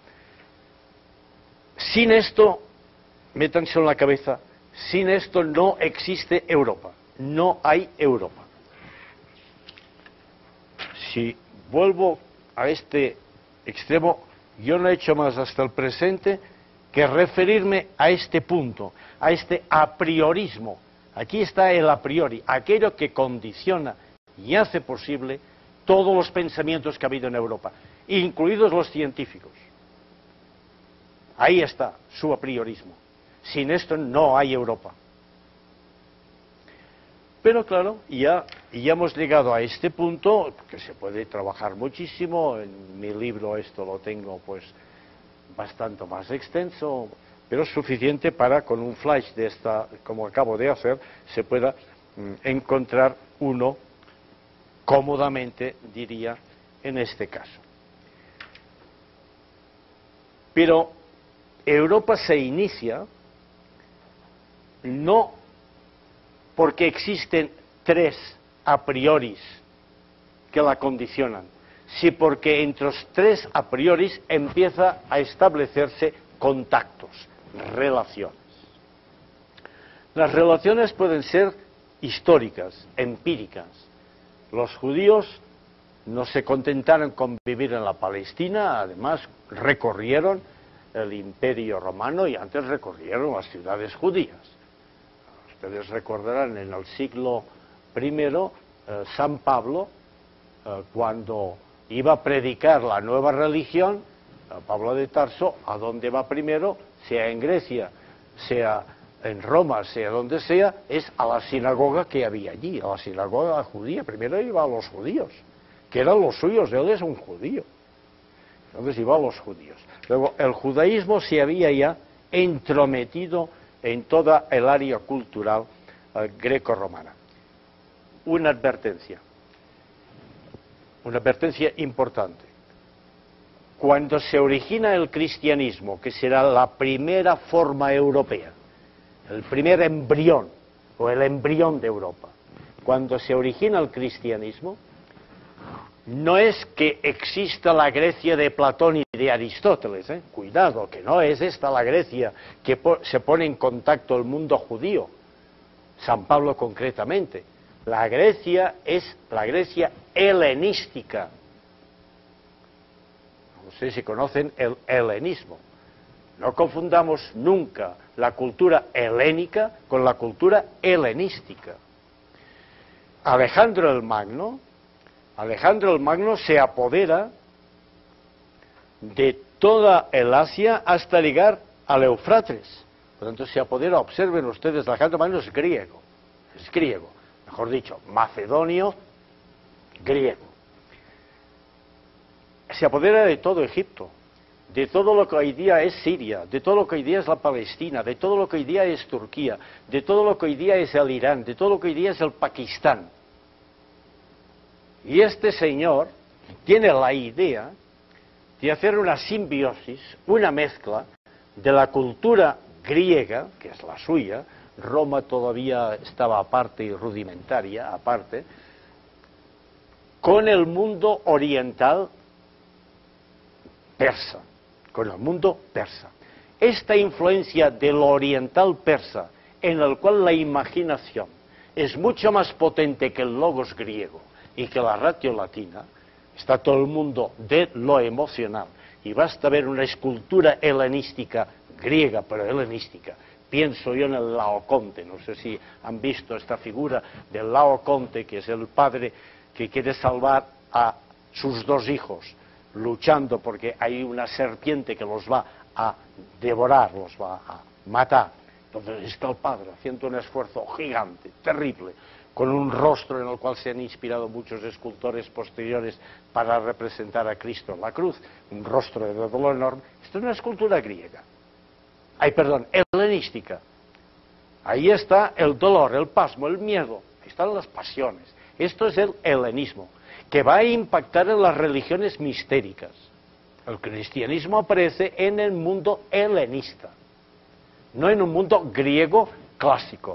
Sin esto, métanse en la cabeza, sin esto no existe Europa, no hay Europa. Si vuelvo a este extremo, yo no he hecho más hasta el presente que referirme a este punto, a este a priorismo. Aquí está el a priori, aquello que condiciona y hace posible todos los pensamientos que ha habido en Europa, incluidos los científicos. Ahí está su a priorismo. Sin esto no hay Europa. Pero claro, ya hemos llegado a este punto, que se puede trabajar muchísimo. En mi libro esto lo tengo pues bastante más extenso, pero es suficiente para, con un flash de esta, como acabo de hacer, se pueda encontrar uno cómodamente, diría, en este caso. Pero Europa se inicia no porque existen tres a prioris que la condicionan, sino porque entre los tres a prioris empieza a establecerse contactos, relaciones. Las relaciones pueden ser históricas, empíricas. Los judíos no se contentaron con vivir en la Palestina, además recorrieron el Imperio Romano y antes recorrieron las ciudades judías. Ustedes recordarán en el siglo I, San Pablo, cuando iba a predicar la nueva religión, Pablo de Tarso, ¿a dónde va primero? Sea en Grecia, sea en Roma, sea donde sea, es a la sinagoga que había allí, a la sinagoga judía. Primero iba a los judíos, que eran los suyos, él es un judío. Entonces iba a los judíos. Luego, el judaísmo se había ya entrometido en toda el área cultural greco-romana. Una advertencia importante. Cuando se origina el cristianismo, que será la primera forma europea, el primer embrión, o el embrión de Europa, cuando se origina el cristianismo, no es que exista la Grecia de Platón y de Aristóteles, cuidado, que no es esta la Grecia que se pone en contacto el mundo judío, San Pablo concretamente. La Grecia es la Grecia helenística, no sé si conocen el helenismo. No confundamos nunca la cultura helénica con la cultura helenística. Alejandro el Magno se apodera de toda el Asia hasta llegar al Éufrates. Por lo tanto, se apodera, observen ustedes, Alejandro el Magno es griego, mejor dicho, macedonio, griego. Se apodera de todo Egipto, de todo lo que hoy día es Siria, de todo lo que hoy día es la Palestina, de todo lo que hoy día es Turquía, de todo lo que hoy día es el Irán, de todo lo que hoy día es el Pakistán. Y este señor tiene la idea de hacer una simbiosis, una mezcla de la cultura griega, que es la suya, Roma todavía estaba aparte y rudimentaria, aparte, con el mundo oriental persa, con el mundo persa. Esta influencia del oriental persa, en el cual la imaginación es mucho más potente que el logos griego y que la ratio latina, está todo el mundo de lo emocional, y basta ver una escultura helenística, griega, pero helenística. Pienso yo en el Laoconte, no sé si han visto esta figura del Laoconte, que es el padre que quiere salvar a sus dos hijos, luchando porque hay una serpiente que los va a devorar, los va a matar. Entonces está el padre haciendo un esfuerzo gigante, terrible, con un rostro en el cual se han inspirado muchos escultores posteriores para representar a Cristo en la cruz, un rostro de dolor enorme. Esto es una escultura griega. Helenística. Ahí está el dolor, el pasmo, el miedo, ahí están las pasiones. Esto es el helenismo, que va a impactar en las religiones mistéricas. El cristianismo aparece en el mundo helenista, no en un mundo griego clásico.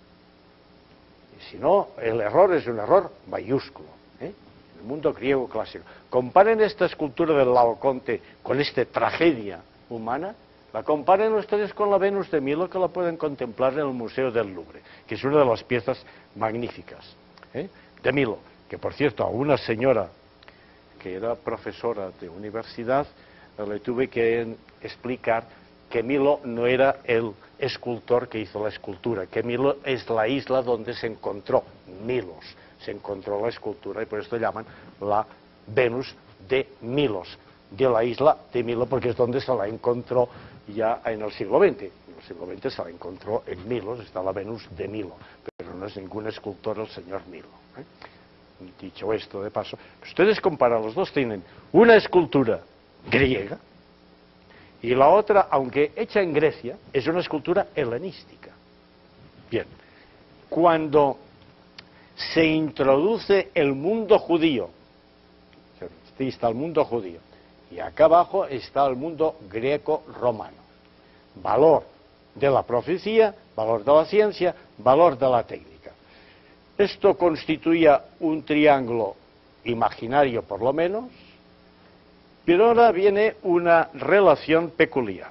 Si no, el error es un error mayúsculo, el mundo griego clásico. Comparen esta escultura del Laoconte con esta tragedia humana, la comparen ustedes con la Venus de Milo, que la pueden contemplar en el Museo del Louvre, que es una de las piezas magníficas de Milo, que por cierto a una señora que era profesora de universidad le tuve que explicar que Milo no era el escultor que hizo la escultura, que Milo es la isla donde se encontró Milos, se encontró la escultura, y por esto llaman la Venus de Milos, de la isla de Milo, porque es donde se la encontró ya en el siglo XX. En el siglo XX se la encontró en Milos, está la Venus de Milo, pero no es ningún escultor el señor Milo. Dicho esto de paso, ustedes comparan, los dos tienen una escultura griega, y la otra, aunque hecha en Grecia, es una escultura helenística. Bien, cuando se introduce el mundo judío, aquí está el mundo judío, y acá abajo está el mundo greco-romano. Valor de la profecía, valor de la ciencia, valor de la técnica. Esto constituía un triángulo imaginario, por lo menos. Pero ahora viene una relación peculiar.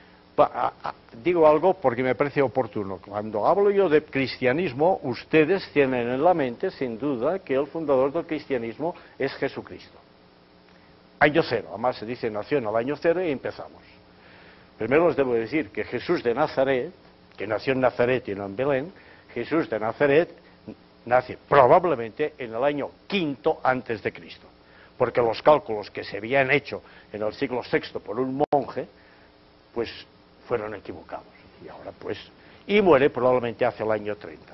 Digo algo porque me parece oportuno. Cuando hablo yo de cristianismo, ustedes tienen en la mente, sin duda, que el fundador del cristianismo es Jesucristo. Año cero, además se dice nació en el año cero y empezamos. Primero les debo decir que Jesús de Nazaret, que nació en Nazaret y no en Belén, Jesús de Nazaret nace probablemente en el año V antes de Cristo. Porque los cálculos que se habían hecho en el siglo VI por un monje, pues fueron equivocados. Y ahora pues, y muere probablemente hacia el año 30.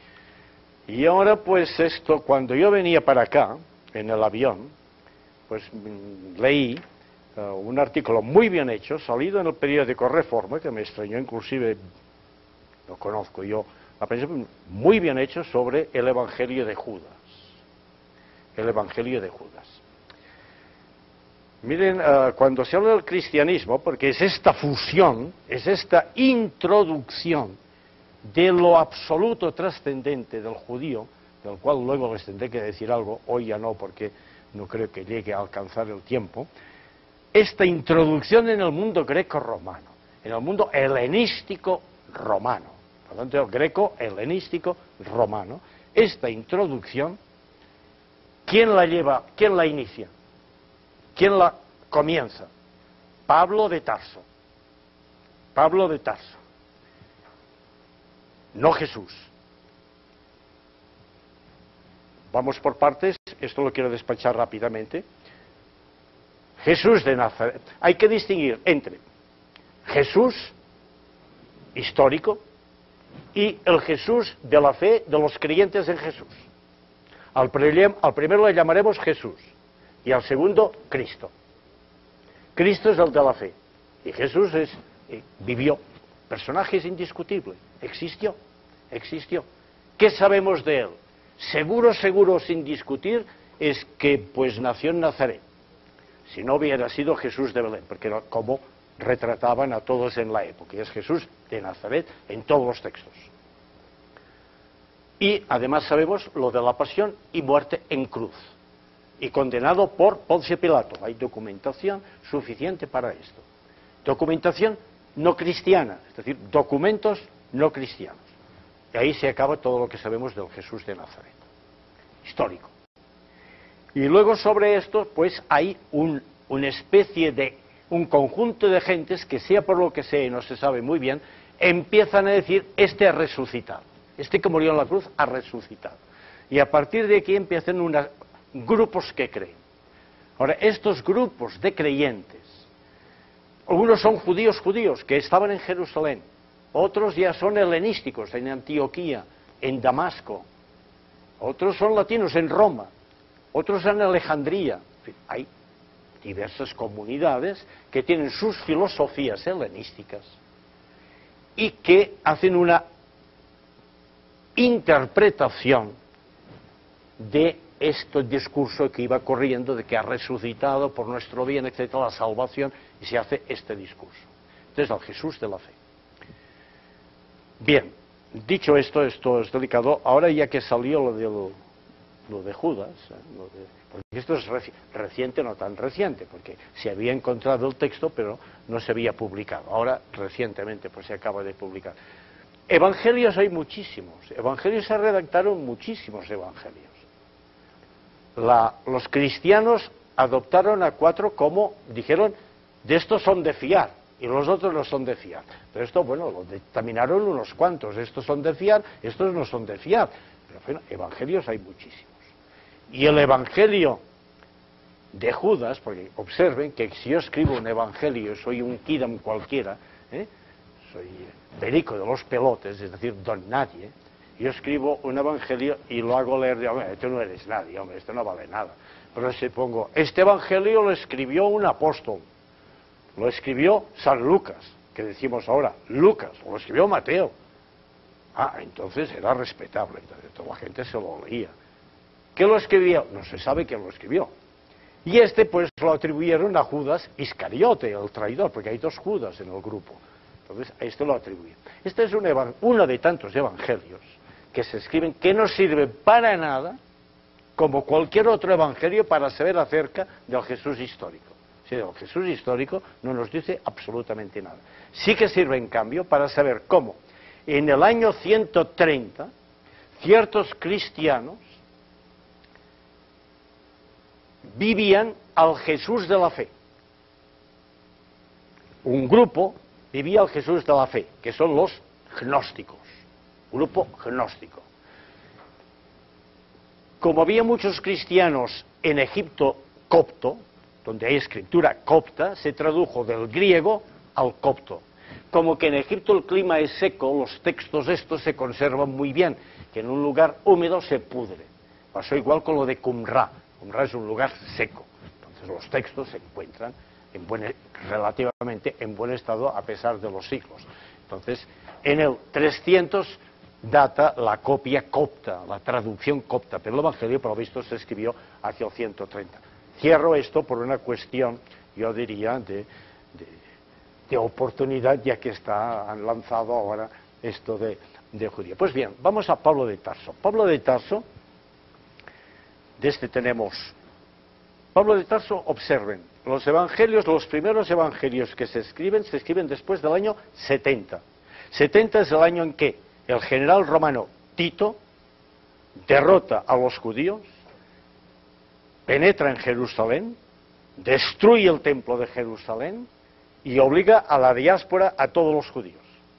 Y ahora pues esto, cuando yo venía para acá, en el avión, pues leí un artículo muy bien hecho, salido en el periódico Reforma, que me extrañó inclusive, lo conozco yo, muy bien hecho sobre el Evangelio de Judas. El Evangelio de Judas. Miren, cuando se habla del cristianismo, porque es esta fusión, es esta introducción de lo absoluto trascendente del judío, del cual luego les tendré que decir algo, hoy ya no, porque no creo que llegue a alcanzar el tiempo, esta introducción en el mundo greco-romano, en el mundo helenístico romano, por lo tanto, greco-helenístico romano, esta introducción, ¿quién la lleva, quién la inicia? ¿Quién la comienza. Pablo de Tarso. Pablo de Tarso. No Jesús. Vamos por partes, esto lo quiero despachar rápidamente. Jesús de Nazaret. Hay que distinguir entre Jesús histórico y el Jesús de la fe de los creyentes en Jesús. Al primero le llamaremos Jesús y al segundo Cristo. Cristo es el de la fe y Jesús vivió. Personaje es indiscutible, existió. ¿Qué sabemos de él? Seguro, sin discutir, es que pues nació en Nazaret. Si no hubiera sido Jesús de Belén, porque era como retrataban a todos en la época, y es Jesús de Nazaret en todos los textos. Y además sabemos lo de la pasión y muerte en cruz, y condenado por Poncio Pilato. Hay documentación suficiente para esto. Documentación no cristiana, es decir, documentos no cristianos. Y ahí se acaba todo lo que sabemos del Jesús de Nazaret, histórico. Y luego sobre esto, pues hay una especie de, un conjunto de gentes que, sea por lo que sea y no se sabe muy bien, empiezan a decir, este ha resucitado, este que murió en la cruz ha resucitado. Y a partir de aquí empiezan grupos que creen. Ahora, estos grupos de creyentes, algunos son judíos que estaban en Jerusalén, otros ya son helenísticos en Antioquía, en Damasco, otros son latinos en Roma, otros en Alejandría. En fin, hay diversas comunidades que tienen sus filosofías helenísticas y que hacen una interpretación de este discurso que iba corriendo de que ha resucitado por nuestro bien, etcétera, la salvación, y se hace este discurso. Entonces, el Jesús de la fe. Bien, dicho esto es delicado. Ahora ya que salió lo de Judas, porque esto es reciente, no tan reciente, porque se había encontrado el texto, pero no se había publicado. Ahora, recientemente, pues se acaba de publicar. Evangelios hay muchísimos. Evangelios se redactaron muchísimos evangelios. Los cristianos adoptaron a 4 como, dijeron, de estos son de fiar, y los otros no son de fiar. Pero esto, bueno, lo dictaminaron unos cuantos. Estos son de fiar, estos no son de fiar. Pero bueno, evangelios hay muchísimos. Y el evangelio de Judas, porque observen que si yo escribo un evangelio, soy un kidam cualquiera, soy perico de los pelotes, es decir, don nadie, yo escribo un evangelio y lo hago leer de, hombre, tú no eres nadie, hombre, esto no vale nada. Pero si pongo, este evangelio lo escribió un apóstol, lo escribió San Lucas, que decimos ahora, Lucas, o lo escribió Mateo. Ah, entonces era respetable, entonces toda la gente se lo leía. ¿Qué lo escribió? No se sabe quién lo escribió. Y pues lo atribuyeron a Judas Iscariote, el traidor, porque hay 2 Judas en el grupo. Entonces a este lo atribuyen. Este es uno de tantos evangelios que se escriben que no sirven para nada, como cualquier otro evangelio, para saber acerca del Jesús histórico. Sí, el Jesús histórico no nos dice absolutamente nada. Sí que sirve, en cambio, para saber cómo en el año 130 ciertos cristianos vivían al Jesús de la fe. Un grupo vivía al Jesús de la fe, que son los gnósticos, grupo gnóstico. Como había muchos cristianos en Egipto copto, donde hay escritura copta, se tradujo del griego al copto. Como que en Egipto el clima es seco, los textos estos se conservan muy bien, que en un lugar húmedo se pudre. Pasó igual con lo de Qumrá. Qumrá es un lugar seco, entonces los textos se encuentran relativamente en buen estado a pesar de los siglos. Entonces, en el 300 data la copia copta, la traducción copta, pero el Evangelio, por lo visto, se escribió hacia el 130. Cierro esto por una cuestión, yo diría, de oportunidad, ya que han lanzado ahora esto de judío. Pues bien, vamos a Pablo de Tarso. Pablo de Tarso, de este tenemos... Pablo de Tarso, observen, los evangelios, los primeros evangelios que se escriben después del año 70. 70 es el año en que el general romano Tito derrota a los judíos, penetra en Jerusalén, destruye el templo de Jerusalén y obliga a la diáspora a todos los judíos.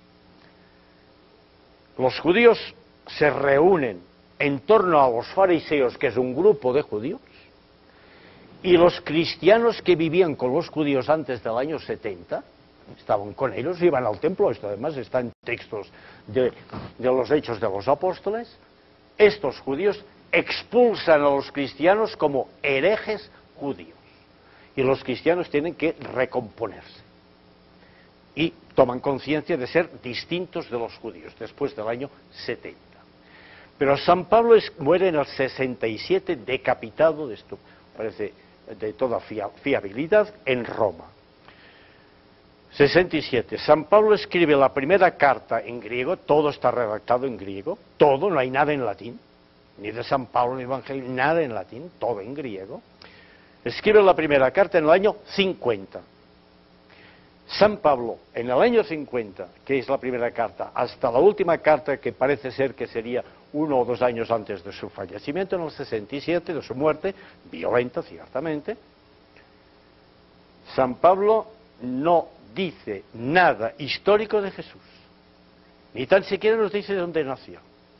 Los judíos se reúnen en torno a los fariseos, que es un grupo de judíos, y los cristianos que vivían con los judíos antes del año 70, estaban con ellos, iban al templo. Esto además está en textos de los Hechos de los Apóstoles. Estos judíos expulsan a los cristianos como herejes judíos, y los cristianos tienen que recomponerse y toman conciencia de ser distintos de los judíos después del año 70. Pero San Pablo muere en el 67 decapitado, de esto parece de toda fiabilidad, en Roma. 67. San Pablo escribe la primera carta en griego, todo está redactado en griego, todo, no hay nada en latín, ni de San Pablo ni Evangelio, nada en latín, todo en griego. Escribe la primera carta en el año 50. San Pablo, en el año 50, que es la primera carta, hasta la última carta, que parece ser que sería 1 o 2 años antes de su fallecimiento, en el 67, de su muerte, violenta ciertamente, San Pablo no dice nada histórico de Jesús, ni tan siquiera nos dice de dónde nació,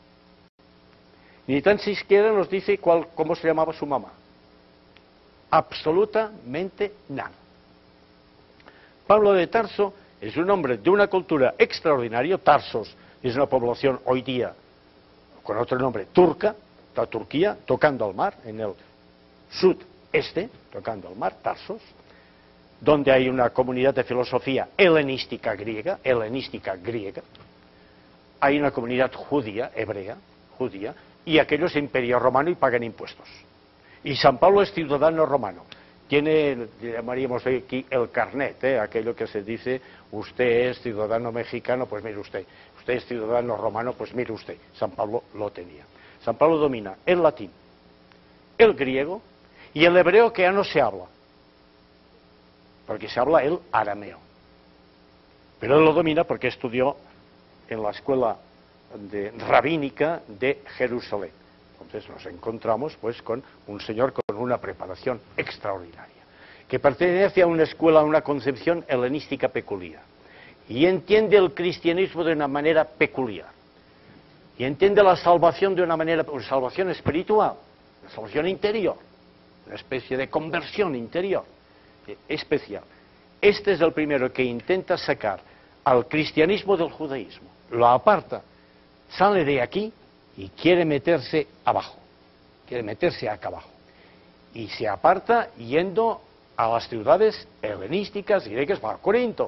ni tan siquiera nos dice cómo se llamaba su mamá, absolutamente nada. Pablo de Tarso es un hombre de una cultura extraordinaria. Tarsos es una población hoy día con otro nombre, turca, la Turquía, tocando al mar, en el sudeste, tocando al mar, Tarsos, donde hay una comunidad de filosofía helenística griega, hay una comunidad judía, hebrea, judía, y aquellos imperio romano y pagan impuestos. Y San Pablo es ciudadano romano. Tiene, llamaríamos aquí, el carnet, aquello que se dice, usted es ciudadano mexicano, pues mire usted es ciudadano romano, pues mire usted. San Pablo lo tenía. San Pablo domina el latín, el griego y el hebreo, que ya no se habla, porque se habla el arameo. Pero él lo domina porque estudió en la escuela rabínica de Jerusalén. Entonces nos encontramos pues con un señor con una preparación extraordinaria, que pertenece a una escuela, a una concepción helenística peculiar, y entiende el cristianismo de una manera peculiar, y entiende la salvación de una manera, una salvación espiritual, una salvación interior, una especie de conversión interior especial. Este es el primero que intenta sacar al cristianismo del judaísmo, lo aparta, sale de aquí y quiere meterse abajo, quiere meterse acá abajo, y se aparta yendo a las ciudades helenísticas, griegas, para Corinto,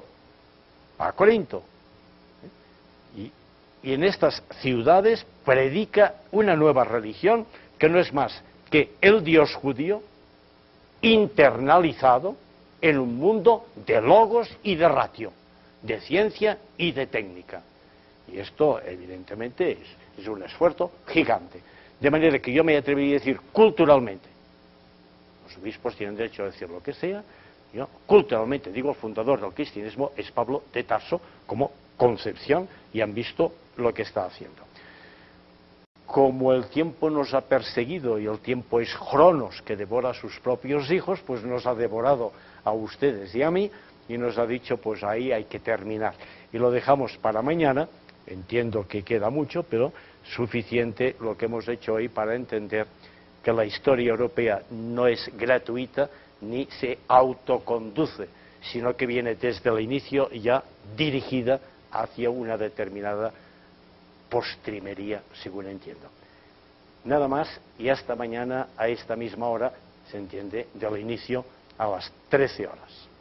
y en estas ciudades predica una nueva religión que no es más que el Dios judío internalizado en un mundo de logos y de ratio, de ciencia y de técnica. Y esto, evidentemente, es un esfuerzo gigante. De manera que yo me atrevería a decir culturalmente, los obispos tienen derecho a decir lo que sea, yo culturalmente digo, el fundador del cristianismo es Pablo de Tarso, como concepción, y han visto lo que está haciendo. Como el tiempo nos ha perseguido y el tiempo es Cronos, que devora a sus propios hijos, pues nos ha devorado a ustedes y a mí, y nos ha dicho, pues ahí hay que terminar. Y lo dejamos para mañana. Entiendo que queda mucho, pero suficiente lo que hemos hecho hoy para entender que la historia europea no es gratuita ni se autoconduce, sino que viene desde el inicio ya dirigida hacia una determinada postrimería, según entiendo. Nada más, y hasta mañana a esta misma hora, se entiende, del inicio a las 13 horas.